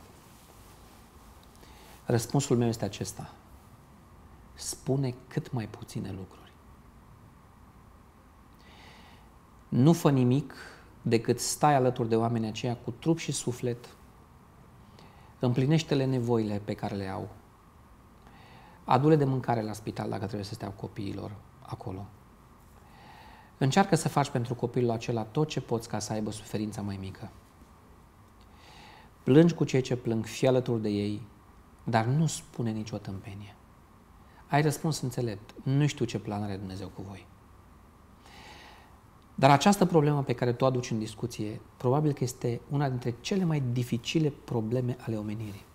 Răspunsul meu este acesta. Spune cât mai puține lucruri. Nu fă nimic decât stai alături de oamenii aceia cu trup și suflet, împlinește-le nevoile pe care le au, adu-le de mâncare la spital dacă trebuie să stea cu copiilor acolo. Încearcă să faci pentru copilul acela tot ce poți ca să aibă suferința mai mică. Plângi cu cei ce plâng, fii alături de ei, dar nu spune nicio tâmpenie. Ai răspuns înțelept, nu știu ce plan are Dumnezeu cu voi. Dar această problemă pe care tu o aduci în discuție, probabil că este una dintre cele mai dificile probleme ale omenirii.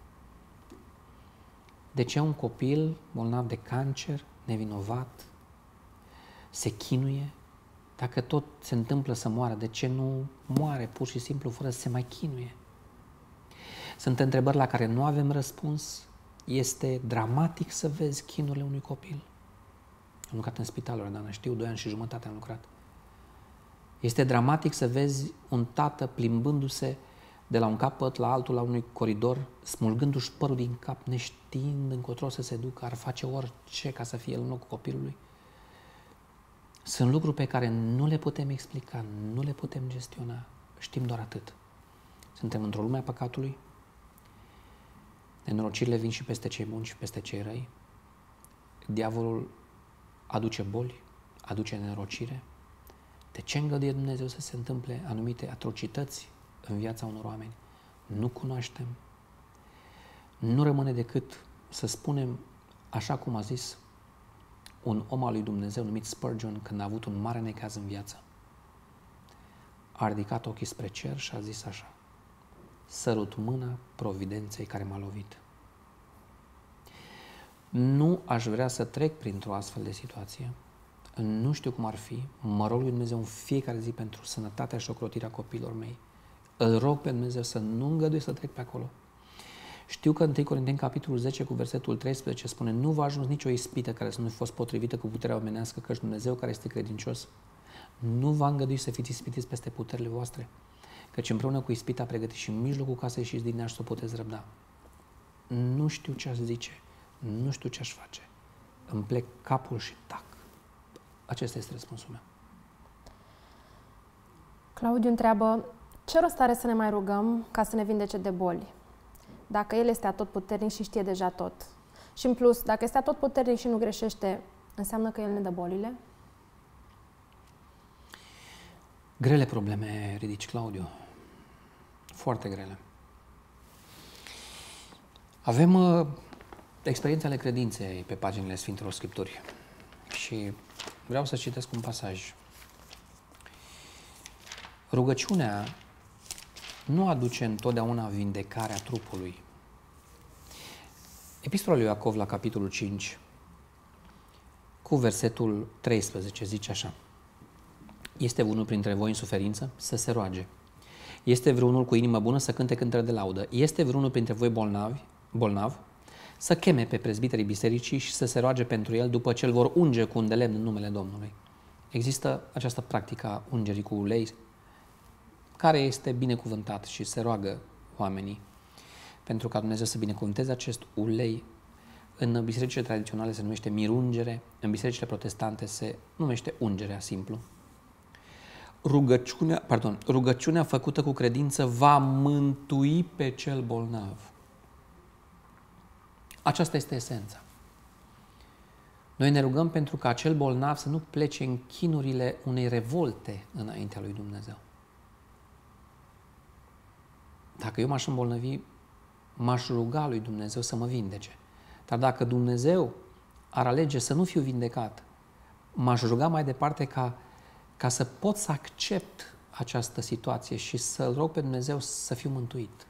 De ce un copil bolnav de cancer, nevinovat, se chinuie? Dacă tot se întâmplă să moară, de ce nu moare pur și simplu fără să se mai chinuie? Sunt întrebări la care nu avem răspuns. Este dramatic să vezi chinurile unui copil. Am lucrat în spitaluri, dar știu, 2 ani și jumătate am lucrat. Este dramatic să vezi un tată plimbându-se de la un capăt la altul, la unui coridor, smulgându-și părul din cap, neștiind încotro să se ducă, ar face orice ca să fie în locul copilului. Sunt lucruri pe care nu le putem explica, nu le putem gestiona. Știm doar atât. Suntem într-o lume a păcatului. Nenorocirile vin și peste cei buni și peste cei răi. Diavolul aduce boli, aduce nenorocire. De ce îngăduie Dumnezeu să se întâmple anumite atrocități în viața unor oameni? Nu cunoaștem. Nu rămâne decât să spunem, așa cum a zis un om al lui Dumnezeu numit Spurgeon când a avut un mare necaz în viață. A ridicat ochii spre cer și a zis așa: sărut mâna providenței care m-a lovit. Nu aș vrea să trec printr-o astfel de situație. Nu știu cum ar fi. Mă rog lui Dumnezeu în fiecare zi pentru sănătatea și ocrotirea copiilor mei. Îl rog pe Dumnezeu să nu îngăduie să trec pe acolo. Știu că în 1 Corinteni, capitolul 10, cu versetul 13, spune: nu v-a ajuns nicio ispită care să nu fi fost potrivită cu puterea omenească, căci Dumnezeu, care este credincios, nu va îngădui să fiți ispitiți peste puterile voastre, căci împreună cu ispita pregătiți și în mijlocul ca să ieșiți din ea și să o puteți răbda. Nu știu ce aș zice, nu știu ce aș face. Îmi plec capul și tac. Acesta este răspunsul meu. Claudiu întreabă: ce rost are să ne mai rugăm ca să ne vindece de boli? Dacă El este atotputernic și știe deja tot. Și în plus, dacă este atotputernic și nu greșește, înseamnă că El ne dă bolile? Grele probleme ridici, Claudiu. Foarte grele. Avem experiențe ale credinței pe paginile Sfintelor Scripturi. Și vreau să citesc un pasaj. Rugăciunea nu aduce întotdeauna vindecarea trupului. Epistola lui Iacov la capitolul 5, cu versetul 13, zice așa: este vreunul printre voi în suferință? Să se roage. Este vreunul cu inimă bună? Să cânte cântări de laudă. Este vreunul printre voi bolnav? Să cheme pe prezbiterii bisericii și să se roage pentru el după ce îl vor unge cu un de lemn în numele Domnului. Există această practică a ungerii cu ulei, care este binecuvântat și se roagă oamenii pentru ca Dumnezeu să binecuvânteze acest ulei. În bisericile tradiționale se numește mirungere, în bisericile protestante se numește ungerea simplu. Rugăciunea făcută cu credință va mântui pe cel bolnav. Aceasta este esența. Noi ne rugăm pentru ca acel bolnav să nu plece în chinurile unei revolte înaintea lui Dumnezeu. Dacă eu m-aș îmbolnăvi, m-aș ruga lui Dumnezeu să mă vindece. Dar dacă Dumnezeu ar alege să nu fiu vindecat, m-aș ruga mai departe ca să pot să accept această situație și să-L rog pe Dumnezeu să fiu mântuit.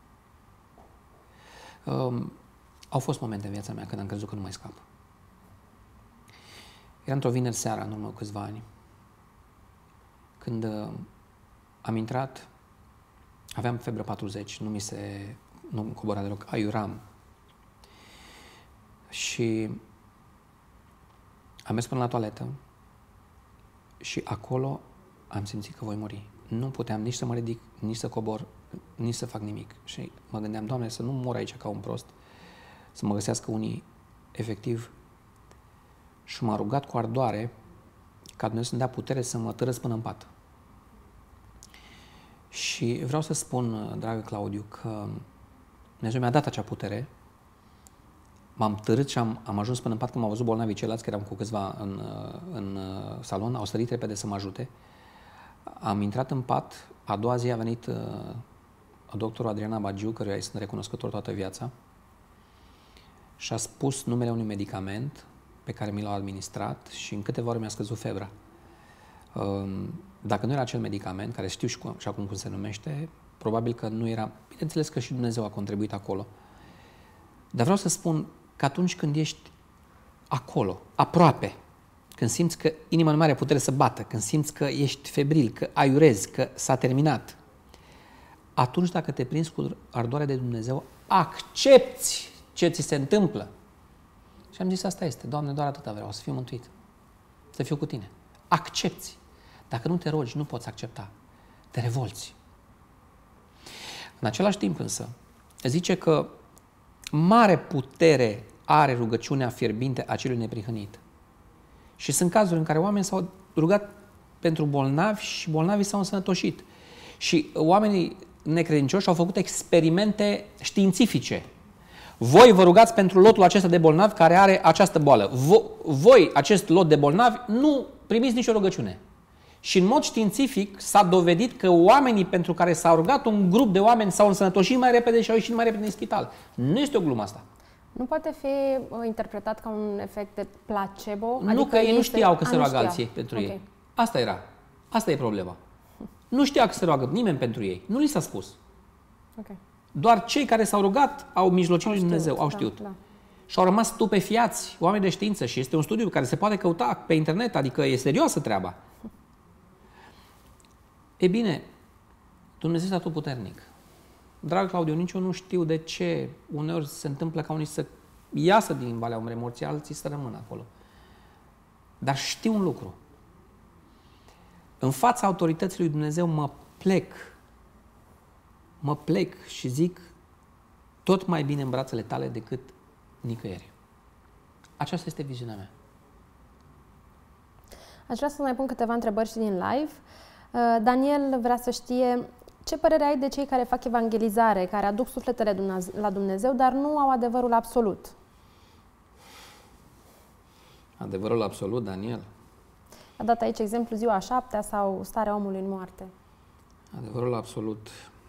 Au fost momente în viața mea când am crezut că nu mai scap. Era într-o vineri seara, în urmă cu câțiva ani, când am intrat, aveam febră 40, nu cobora deloc, aiuram. Și am mers până la toaletă și acolo am simțit că voi muri. Nu puteam nici să mă ridic, nici să cobor, nici să fac nimic. Și mă gândeam: Doamne, să nu mor aici ca un prost, să mă găsească unii efectiv. Și m-a rugat cu ardoare ca Dumnezeu să-mi dea putere să mă târăsc până în pat. Și vreau să spun, dragă Claudiu, că Dumnezeu mi-a dat acea putere. M-am târât și am ajuns până în pat. Când m-au văzut bolnavii ceilalți, că eram cu câțiva în salon, au sărit repede să mă ajute. Am intrat în pat. A doua zi a venit doctorul Adriana Bagiu, căruia îi sunt recunoscător toată viața, și a spus numele unui medicament pe care mi l-au administrat și în câteva ore mi-a scăzut febra. Dacă nu era acel medicament, care știu și acum cum se numește, probabil că nu era. Bineînțeles că și Dumnezeu a contribuit acolo. Dar vreau să spun că atunci când ești acolo, aproape, când simți că inima nu mai are putere să bată, când simți că ești febril, că aiurezi, că s-a terminat, atunci dacă te prinzi cu ardoarea de Dumnezeu, accepți ce ți se întâmplă. Și am zis: asta este, Doamne, doar atâta vreau, să fiu mântuit, să fiu cu Tine. Accepți. Dacă nu te rogi, nu poți accepta. Te revolți. În același timp însă, zice că mare putere are rugăciunea fierbinte a celui neprihănit. Și sunt cazuri în care oameni s-au rugat pentru bolnavi și bolnavii s-au însănătoșit. Și oamenii necredincioși au făcut experimente științifice. Voi vă rugați pentru lotul acesta de bolnavi care are această boală. Voi, acest lot de bolnavi, nu primiți nicio rugăciune. Și în mod științific s-a dovedit că oamenii pentru care s-a rugat, un grup de oameni s-au însănătoșit mai repede și au ieșit mai repede din spital. Nu este o glumă asta. Nu poate fi interpretat ca un efect de placebo? Nu, adică că ei nu știau că se roagă știau. alții pentru Okay. ei. Asta era. Asta e problema. Nu știa că se roagă nimeni pentru ei. Nu li s-a spus. Okay. Doar cei care s-au rugat au mijlocit lui Dumnezeu, au știut. Da. Și au rămas stupefiați, oameni de știință. Și este un studiu care se poate căuta pe internet, adică e serioasă treaba. E bine, Dumnezeu este atotputernic. Drag Claudiu, nici eu nu știu de ce uneori se întâmplă ca unii să iasă din Valea Umbrei Morții, alții să rămână acolo. Dar știu un lucru. În fața autorității lui Dumnezeu mă plec și zic tot mai bine în brațele tale decât nicăieri. Aceasta este viziunea mea. Aș vrea să mai pun câteva întrebări și din live. Daniel vrea să știe ce părere ai de cei care fac evangelizare, care aduc sufletele la Dumnezeu, dar nu au adevărul absolut. Adevărul absolut, Daniel? A dat aici exemplu ziua a 7-a sau starea omului în moarte. Adevărul absolut.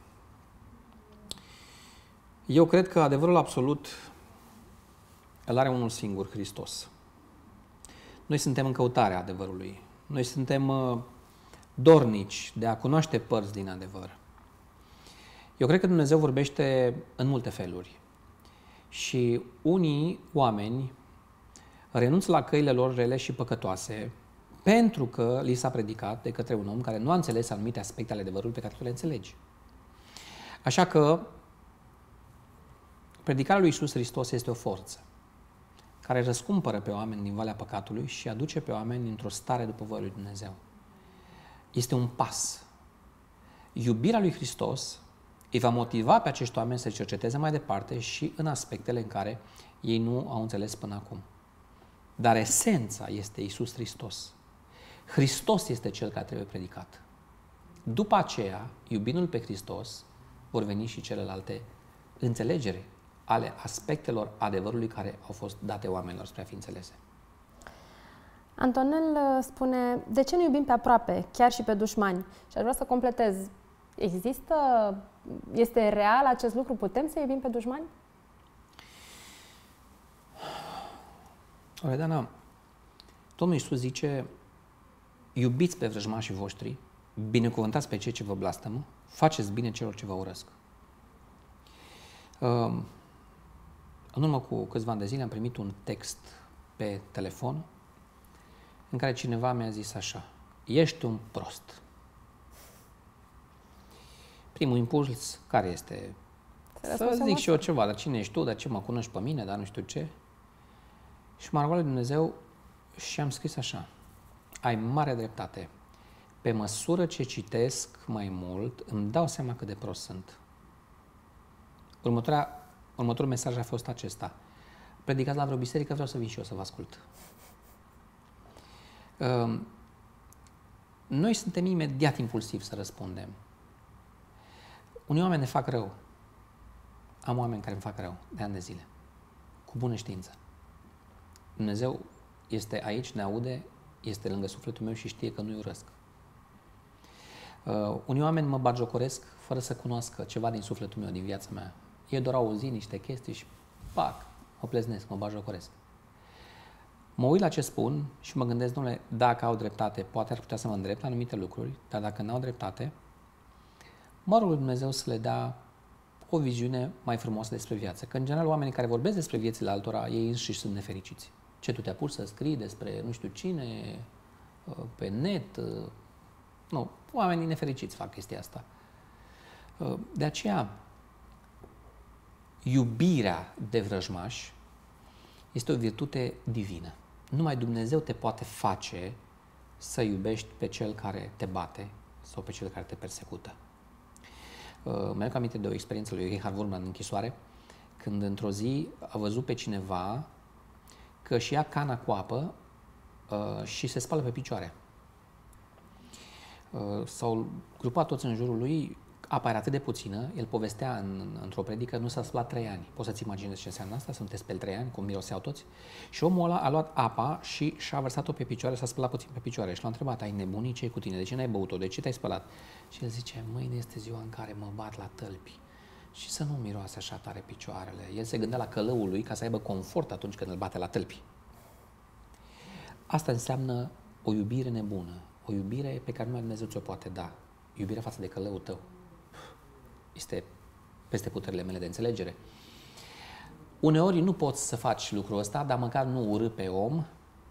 Eu cred că adevărul absolut îl are unul singur, Hristos. Noi suntem în căutarea adevărului. Noi suntem dornici de a cunoaște părți din adevăr. Eu cred că Dumnezeu vorbește în multe feluri. Și unii oameni renunță la căile lor rele și păcătoase pentru că li s-a predicat de către un om care nu a înțeles anumite aspecte ale adevărului pe care tu le înțelegi. Așa că predicarea lui Iisus Hristos este o forță care răscumpără pe oameni din valea păcatului și aduce pe oameni într-o stare după voia lui Dumnezeu. Este un pas. Iubirea lui Hristos îi va motiva pe acești oameni să cerceteze mai departe și în aspectele în care ei nu au înțeles până acum. Dar esența este Iisus Hristos. Hristos este Cel care trebuie predicat. După aceea, iubindu-L pe Hristos, vor veni și celelalte înțelegeri ale aspectelor adevărului care au fost date oamenilor spre a fi înțelese. Antonel spune, de ce nu iubim pe aproape, chiar și pe dușmani? Și aș vrea să completez. Este real acest lucru? Putem să iubim pe dușmani? Loredana, Domnul Iisus zice, iubiți pe vrăjmașii voștri, binecuvântați pe cei ce vă blastămă, faceți bine celor ce vă urăsc. În urmă cu câțiva ani de zile am primit un text pe telefon în care cineva mi-a zis așa, ești un prost. Primul impuls, care este? Să zic și eu ceva, dar cine ești tu, dar ce mă cunoști pe mine, dar nu știu ce. Și m-a rugat lui Dumnezeu și am scris așa, ai mare dreptate. Pe măsură ce citesc mai mult, îmi dau seama cât de prost sunt. Următorul mesaj a fost acesta. Predicați la vreo biserică, vreau să vin și eu să vă ascult. Noi suntem imediat impulsivi să răspundem. Unii oameni ne fac rău. Am oameni care îmi fac rău de ani de zile. Cu bună știință. Dumnezeu este aici, ne aude, este lângă sufletul meu și știe că nu-i urăsc. Unii oameni mă batjocoresc fără să cunoască ceva din sufletul meu, din viața mea. Ei doar auzi niște chestii și pac, mă pleznesc, mă batjocoresc. Mă uit la ce spun și mă gândesc, domnule, dacă au dreptate, poate ar putea să mă îndrept anumite lucruri, dar dacă n-au dreptate, mă rog lui Dumnezeu să le dea o viziune mai frumoasă despre viață. Că, în general, oamenii care vorbesc despre viețile altora, ei înșiși sunt nefericiți. Ce, tu te apuci să scrii despre nu știu cine, pe net? Nu, oamenii nefericiți fac chestia asta. De aceea, iubirea de vrăjmași este o virtute divină. Numai Dumnezeu te poate face să iubești pe cel care te bate sau pe cel care te persecută. Mi-am aminte de o experiență lui Richard Wurmbrand în închisoare, când într-o zi a văzut pe cineva că își ia cana cu apă și se spală pe picioare. S-au grupat toți în jurul lui, apa era atât de puțină, el povestea într-o predică, nu s-a spălat 3 ani. Poți să-ți imaginezi ce înseamnă asta, să nu te speli 3 ani, cum miroseau toți? Și omul ăla a luat apa și și-a vărsat-o pe picioare, s-a spălat puțin pe picioare și l-a întrebat, ai nebunit, ce e cu tine, de ce n-ai băut-o, de ce te-ai spălat? Și el zice, mâine este ziua în care mă bat la tălpi și să nu miroase așa tare picioarele. El se gândea la călăul lui ca să aibă confort atunci când îl bate la tălpi. Asta înseamnă o iubire nebună, o iubire pe care numai Dumnezeu ți-o poate da, iubirea față de călăul tău. Este peste puterile mele de înțelegere. Uneori nu poți să faci lucrul ăsta, dar măcar nu urâ pe om,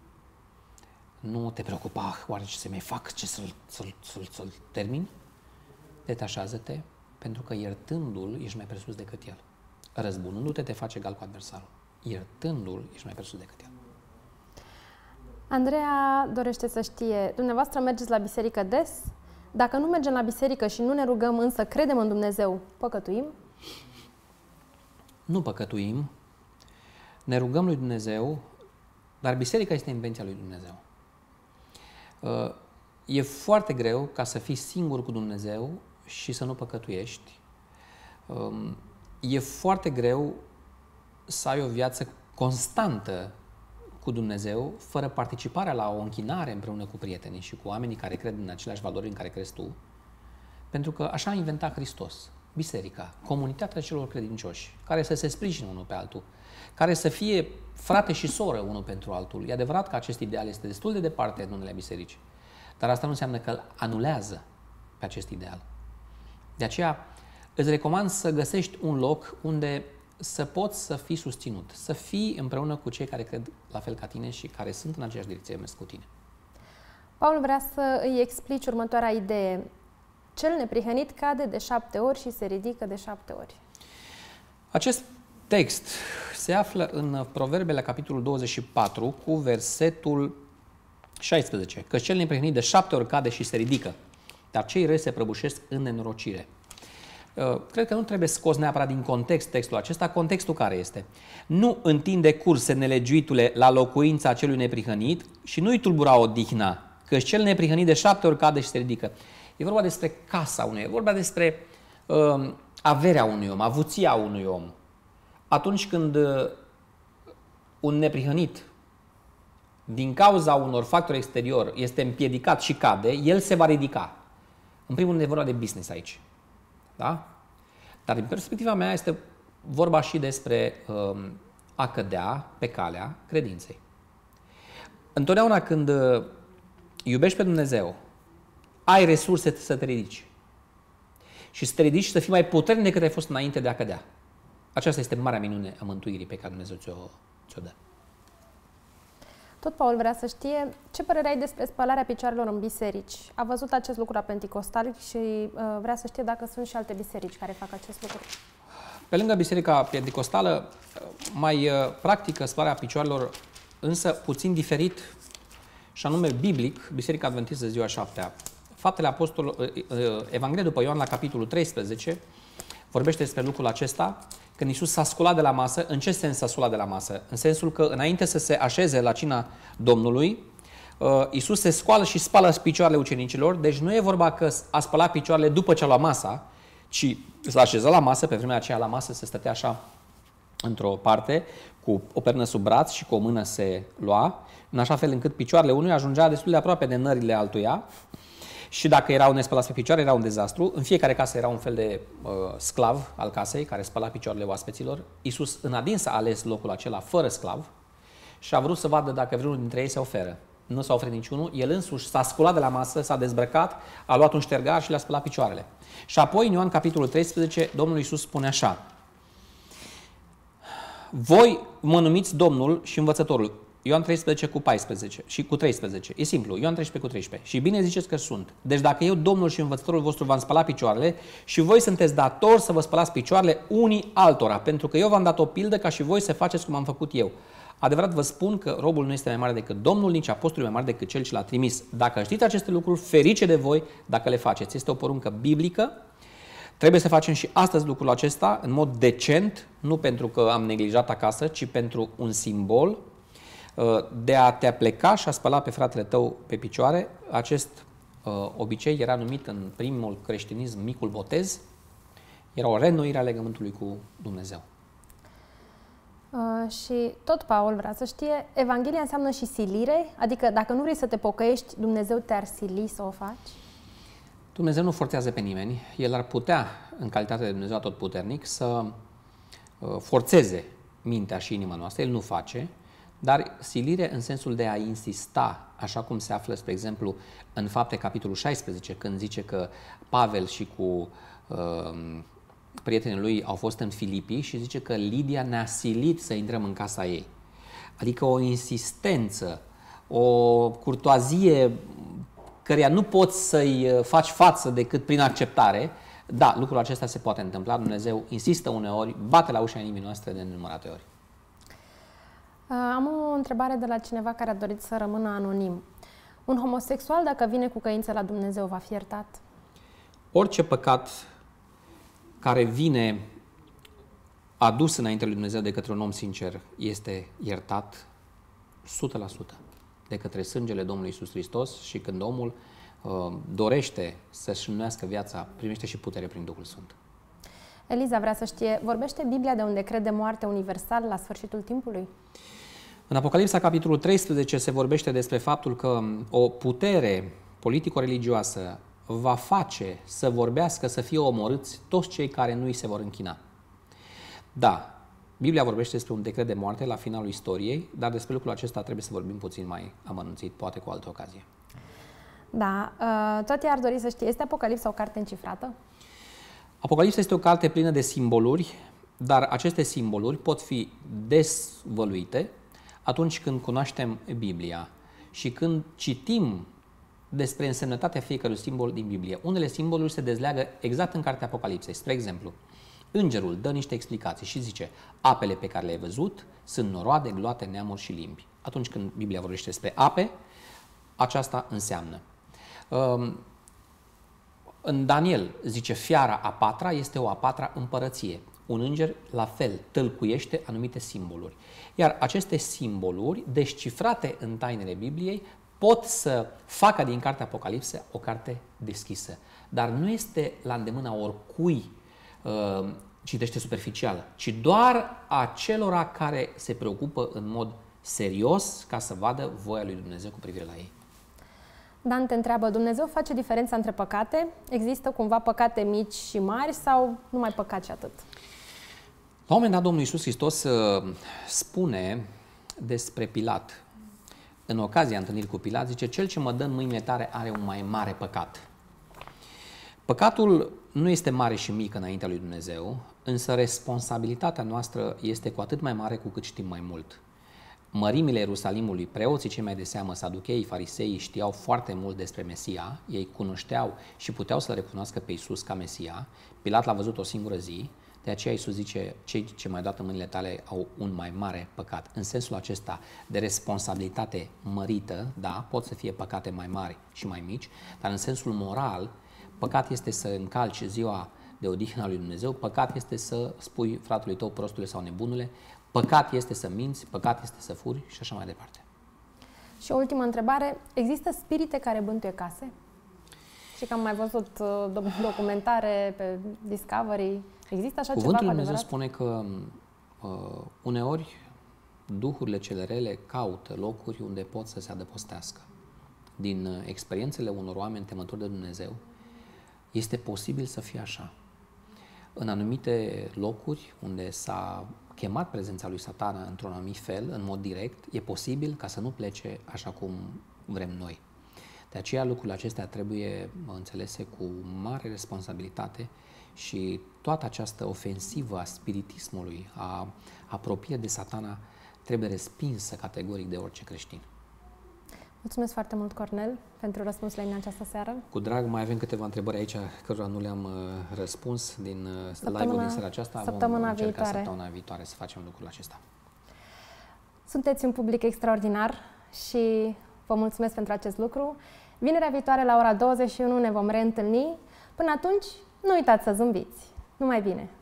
nu te preocupa, oare ce să mai fac, ce să-l termin. Detașează-te, pentru că iertându-l ești mai presus decât el. Răzbunându-te te faci egal cu adversarul. Iertându-l ești mai presus decât el. Andreea dorește să știe, dumneavoastră mergeți la biserică des? Dacă nu mergem la biserică și nu ne rugăm, însă credem în Dumnezeu, păcătuim? Nu păcătuim, ne rugăm lui Dumnezeu, dar biserica este invenția lui Dumnezeu. E foarte greu ca să fii singur cu Dumnezeu și să nu păcătuiești. E foarte greu să ai o viață constantă cu Dumnezeu, fără participarea la o închinare împreună cu prietenii și cu oamenii care cred în aceleași valori în care crezi tu, pentru că așa a inventat Hristos, biserica, comunitatea celor credincioși, care să se sprijine unul pe altul, care să fie frate și soră unul pentru altul. E adevărat că acest ideal este destul de departe în unele biserici, dar asta nu înseamnă că îl anulează pe acest ideal. De aceea îți recomand să găsești un loc unde să poți să fii susținut, să fii împreună cu cei care cred la fel ca tine și care sunt în aceeași direcție mers cu tine. Paul vrea să îi explici următoarea idee. Cel neprihănit cade de 7 ori și se ridică de 7 ori. Acest text se află în Proverbele, capitolul 24, cu versetul 16. Că cel neprihănit de 7 ori cade și se ridică, dar cei răi se prăbușesc în nenorocire. Cred că nu trebuie scos neapărat din context textul acesta. Contextul care este? Nu întinde curse nelegiuitule la locuința celui neprihănit și nu-i tulbura odihna, că cel neprihănit de 7 ori cade și se ridică. E vorba despre casa unui, e vorba despre averea unui om, avuția unui om. Atunci când un neprihănit, din cauza unor factori exteriori, este împiedicat și cade, el se va ridica. În primul rând e vorba de business aici. Da? Dar din perspectiva mea este vorba și despre a cădea pe calea credinței. Întotdeauna când iubești pe Dumnezeu, ai resurse să te ridici. Și să te ridici și să fii mai puternic decât ai fost înainte de a cădea. Aceasta este marea minune a mântuirii pe care Dumnezeu ți-o dă. Tot Paul vrea să știe ce părere ai despre spălarea picioarelor în biserici. A văzut acest lucru la Penticostal și vrea să știe dacă sunt și alte biserici care fac acest lucru. Pe lângă Biserica Penticostală, mai practică spălarea picioarelor, însă puțin diferit, și anume biblic, Biserica Adventistă Ziua 7-a. Faptele Apostolului, Evanghelia după Ioan la capitolul 13, vorbește despre lucrul acesta, când Iisus s-a sculat de la masă. În ce sens s-a sculat de la masă? În sensul că înainte să se așeze la cina Domnului, Iisus se scoală și spală picioarele ucenicilor, deci nu e vorba că a spălat picioarele după ce a luat masa, ci s-a așezat la masă, pe vremea aceea la masă se stătea așa într-o parte, cu o pernă sub braț și cu o mână se lua, în așa fel încât picioarele unuia ajungea destul de aproape de nările altuia. Și dacă erau nespălați pe picioare, era un dezastru. În fiecare casă era un fel de sclav al casei care spăla picioarele oaspeților. Iisus în adins a ales locul acela fără sclav și a vrut să vadă dacă vreunul dintre ei se oferă. Nu s-a oferit niciunul. El însuși s-a sculat de la masă, s-a dezbrăcat, a luat un ștergar și le-a spălat picioarele. Și apoi, în Ioan capitolul 13, Domnul Iisus spune așa: voi mă numiți Domnul și Învățătorul. Ioan 13 cu 14 și cu 13. E simplu, Ioan 13 cu 13. Și bine ziceți că sunt. Deci dacă eu, Domnul și Învățătorul vostru, v-am spălat picioarele și voi sunteți datori să vă spălați picioarele unii altora, pentru că eu v-am dat o pildă ca și voi să faceți cum am făcut eu. Adevărat vă spun că robul nu este mai mare decât Domnul, nici apostolul mai mare decât cel ce l-a trimis. Dacă știți aceste lucruri, ferice de voi dacă le faceți. Este o poruncă biblică. Trebuie să facem și astăzi lucrul acesta în mod decent, nu pentru că am neglijat acasă, ci pentru un simbol de a te apleca și a spăla pe fratele tău pe picioare. Acest obicei era numit în primul creștinism micul botez. Era o reînnoire a legământului cu Dumnezeu. Și tot Paul vrea să știe, Evanghelia înseamnă și silire? Adică dacă nu vrei să te pocăiești, Dumnezeu te-ar sili să o faci? Dumnezeu nu forțează pe nimeni. El ar putea, în calitate de Dumnezeu atotputernic, să forțeze mintea și inima noastră. El nu face, dar silire în sensul de a insista, așa cum se află, spre exemplu, în Fapte, capitolul 16, când zice că Pavel și cu prietenii lui au fost în Filipii și zice că Lidia ne-a silit să intrăm în casa ei. Adică o insistență, o curtoazie căreia nu poți să-i faci față decât prin acceptare. Da, lucrul acesta se poate întâmpla. Dumnezeu insistă uneori, bate la ușa inimii noastre de nenumărate ori. Am o întrebare de la cineva care a dorit să rămână anonim. Un homosexual, dacă vine cu căință la Dumnezeu, va fi iertat? Orice păcat care vine adus înainte lui Dumnezeu de către un om sincer este iertat 100% de către sângele Domnului Iisus Hristos și când omul dorește să-și înnoiască viața, primește și putere prin Duhul Sfânt. Eliza vrea să știe, vorbește Biblia de un decret de moarte universal la sfârșitul timpului? În Apocalipsa, capitolul 13, se vorbește despre faptul că o putere politico-religioasă va face să vorbească, să fie omorâți toți cei care nu îi se vor închina. Da, Biblia vorbește despre un decret de moarte la finalul istoriei, dar despre lucrul acesta trebuie să vorbim puțin mai amănunțit, poate cu altă ocazie. Da, tot i-ar dori să știe, este Apocalipsa o carte încifrată? Apocalipsa este o carte plină de simboluri, dar aceste simboluri pot fi dezvăluite atunci când cunoaștem Biblia și când citim despre însemnătatea fiecărui simbol din Biblie. Unele simboluri se dezleagă exact în cartea Apocalipsei. Spre exemplu, îngerul dă niște explicații și zice: apele pe care le-ai văzut sunt noroade, gloate, neamuri și limbi. Atunci când Biblia vorbește despre ape, aceasta înseamnă. În Daniel zice: fiara a patra este o a patra împărăție. Un înger, la fel, tâlcuiește anumite simboluri. Iar aceste simboluri, descifrate în tainele Bibliei, pot să facă din cartea Apocalipse o carte deschisă. Dar nu este la îndemâna oricui citește superficial, ci doar acelora care se preocupă în mod serios ca să vadă voia lui Dumnezeu cu privire la ei. Dan te întreabă, Dumnezeu face diferența între păcate? Există cumva păcate mici și mari sau numai păcat și atât? La un moment dat, Domnul Iisus Hristos spune despre Pilat, în ocazia întâlnirii cu Pilat, zice: cel ce mă dă în mâinile tale are un mai mare păcat. Păcatul nu este mare și mic înaintea lui Dumnezeu, însă responsabilitatea noastră este cu atât mai mare cu cât știm mai mult. Mărimile Ierusalimului, preoții cei mai de seamă, saducheii, fariseii, știau foarte mult despre Mesia, ei cunoșteau și puteau să-L recunoască pe Iisus ca Mesia. Pilat l-a văzut o singură zi, de aceea Iisus zice: cei ce m-ai dat în mâinile tale au un mai mare păcat. În sensul acesta de responsabilitate mărită, da, pot să fie păcate mai mari și mai mici, dar în sensul moral, păcat este să încalci ziua de odihnă a lui Dumnezeu, păcat este să spui fratului tău prostule sau nebunule, păcat este să minți, păcat este să furi și așa mai departe. Și o ultimă întrebare, există spirite care bântuie case? Și că am mai văzut documentare pe Discovery, există așa Cuvântul ceva? Lui Dumnezeu spune că uneori duhurile cele rele caută locuri unde pot să se adăpostească. Din experiențele unor oameni temători de Dumnezeu, este posibil să fie așa. În anumite locuri unde s-a chemat prezența lui Satana într-un anumit fel, în mod direct, e posibil ca să nu plece așa cum vrem noi. De aceea lucrurile acestea trebuie înțelese cu mare responsabilitate și toată această ofensivă a spiritismului, a apropierii de Satana, trebuie respinsă categoric de orice creștin. Mulțumesc foarte mult, Cornel, pentru răspunsurile în această seară. Cu drag, mai avem câteva întrebări aici, cărora nu le-am răspuns din live-ul din seara aceasta. Vom încerca săptămâna viitoare să facem lucrul acesta. Sunteți un public extraordinar și vă mulțumesc pentru acest lucru. Vinerea viitoare la ora 21 ne vom reîntâlni. Până atunci, Nu uitați să zâmbiți! Numai bine!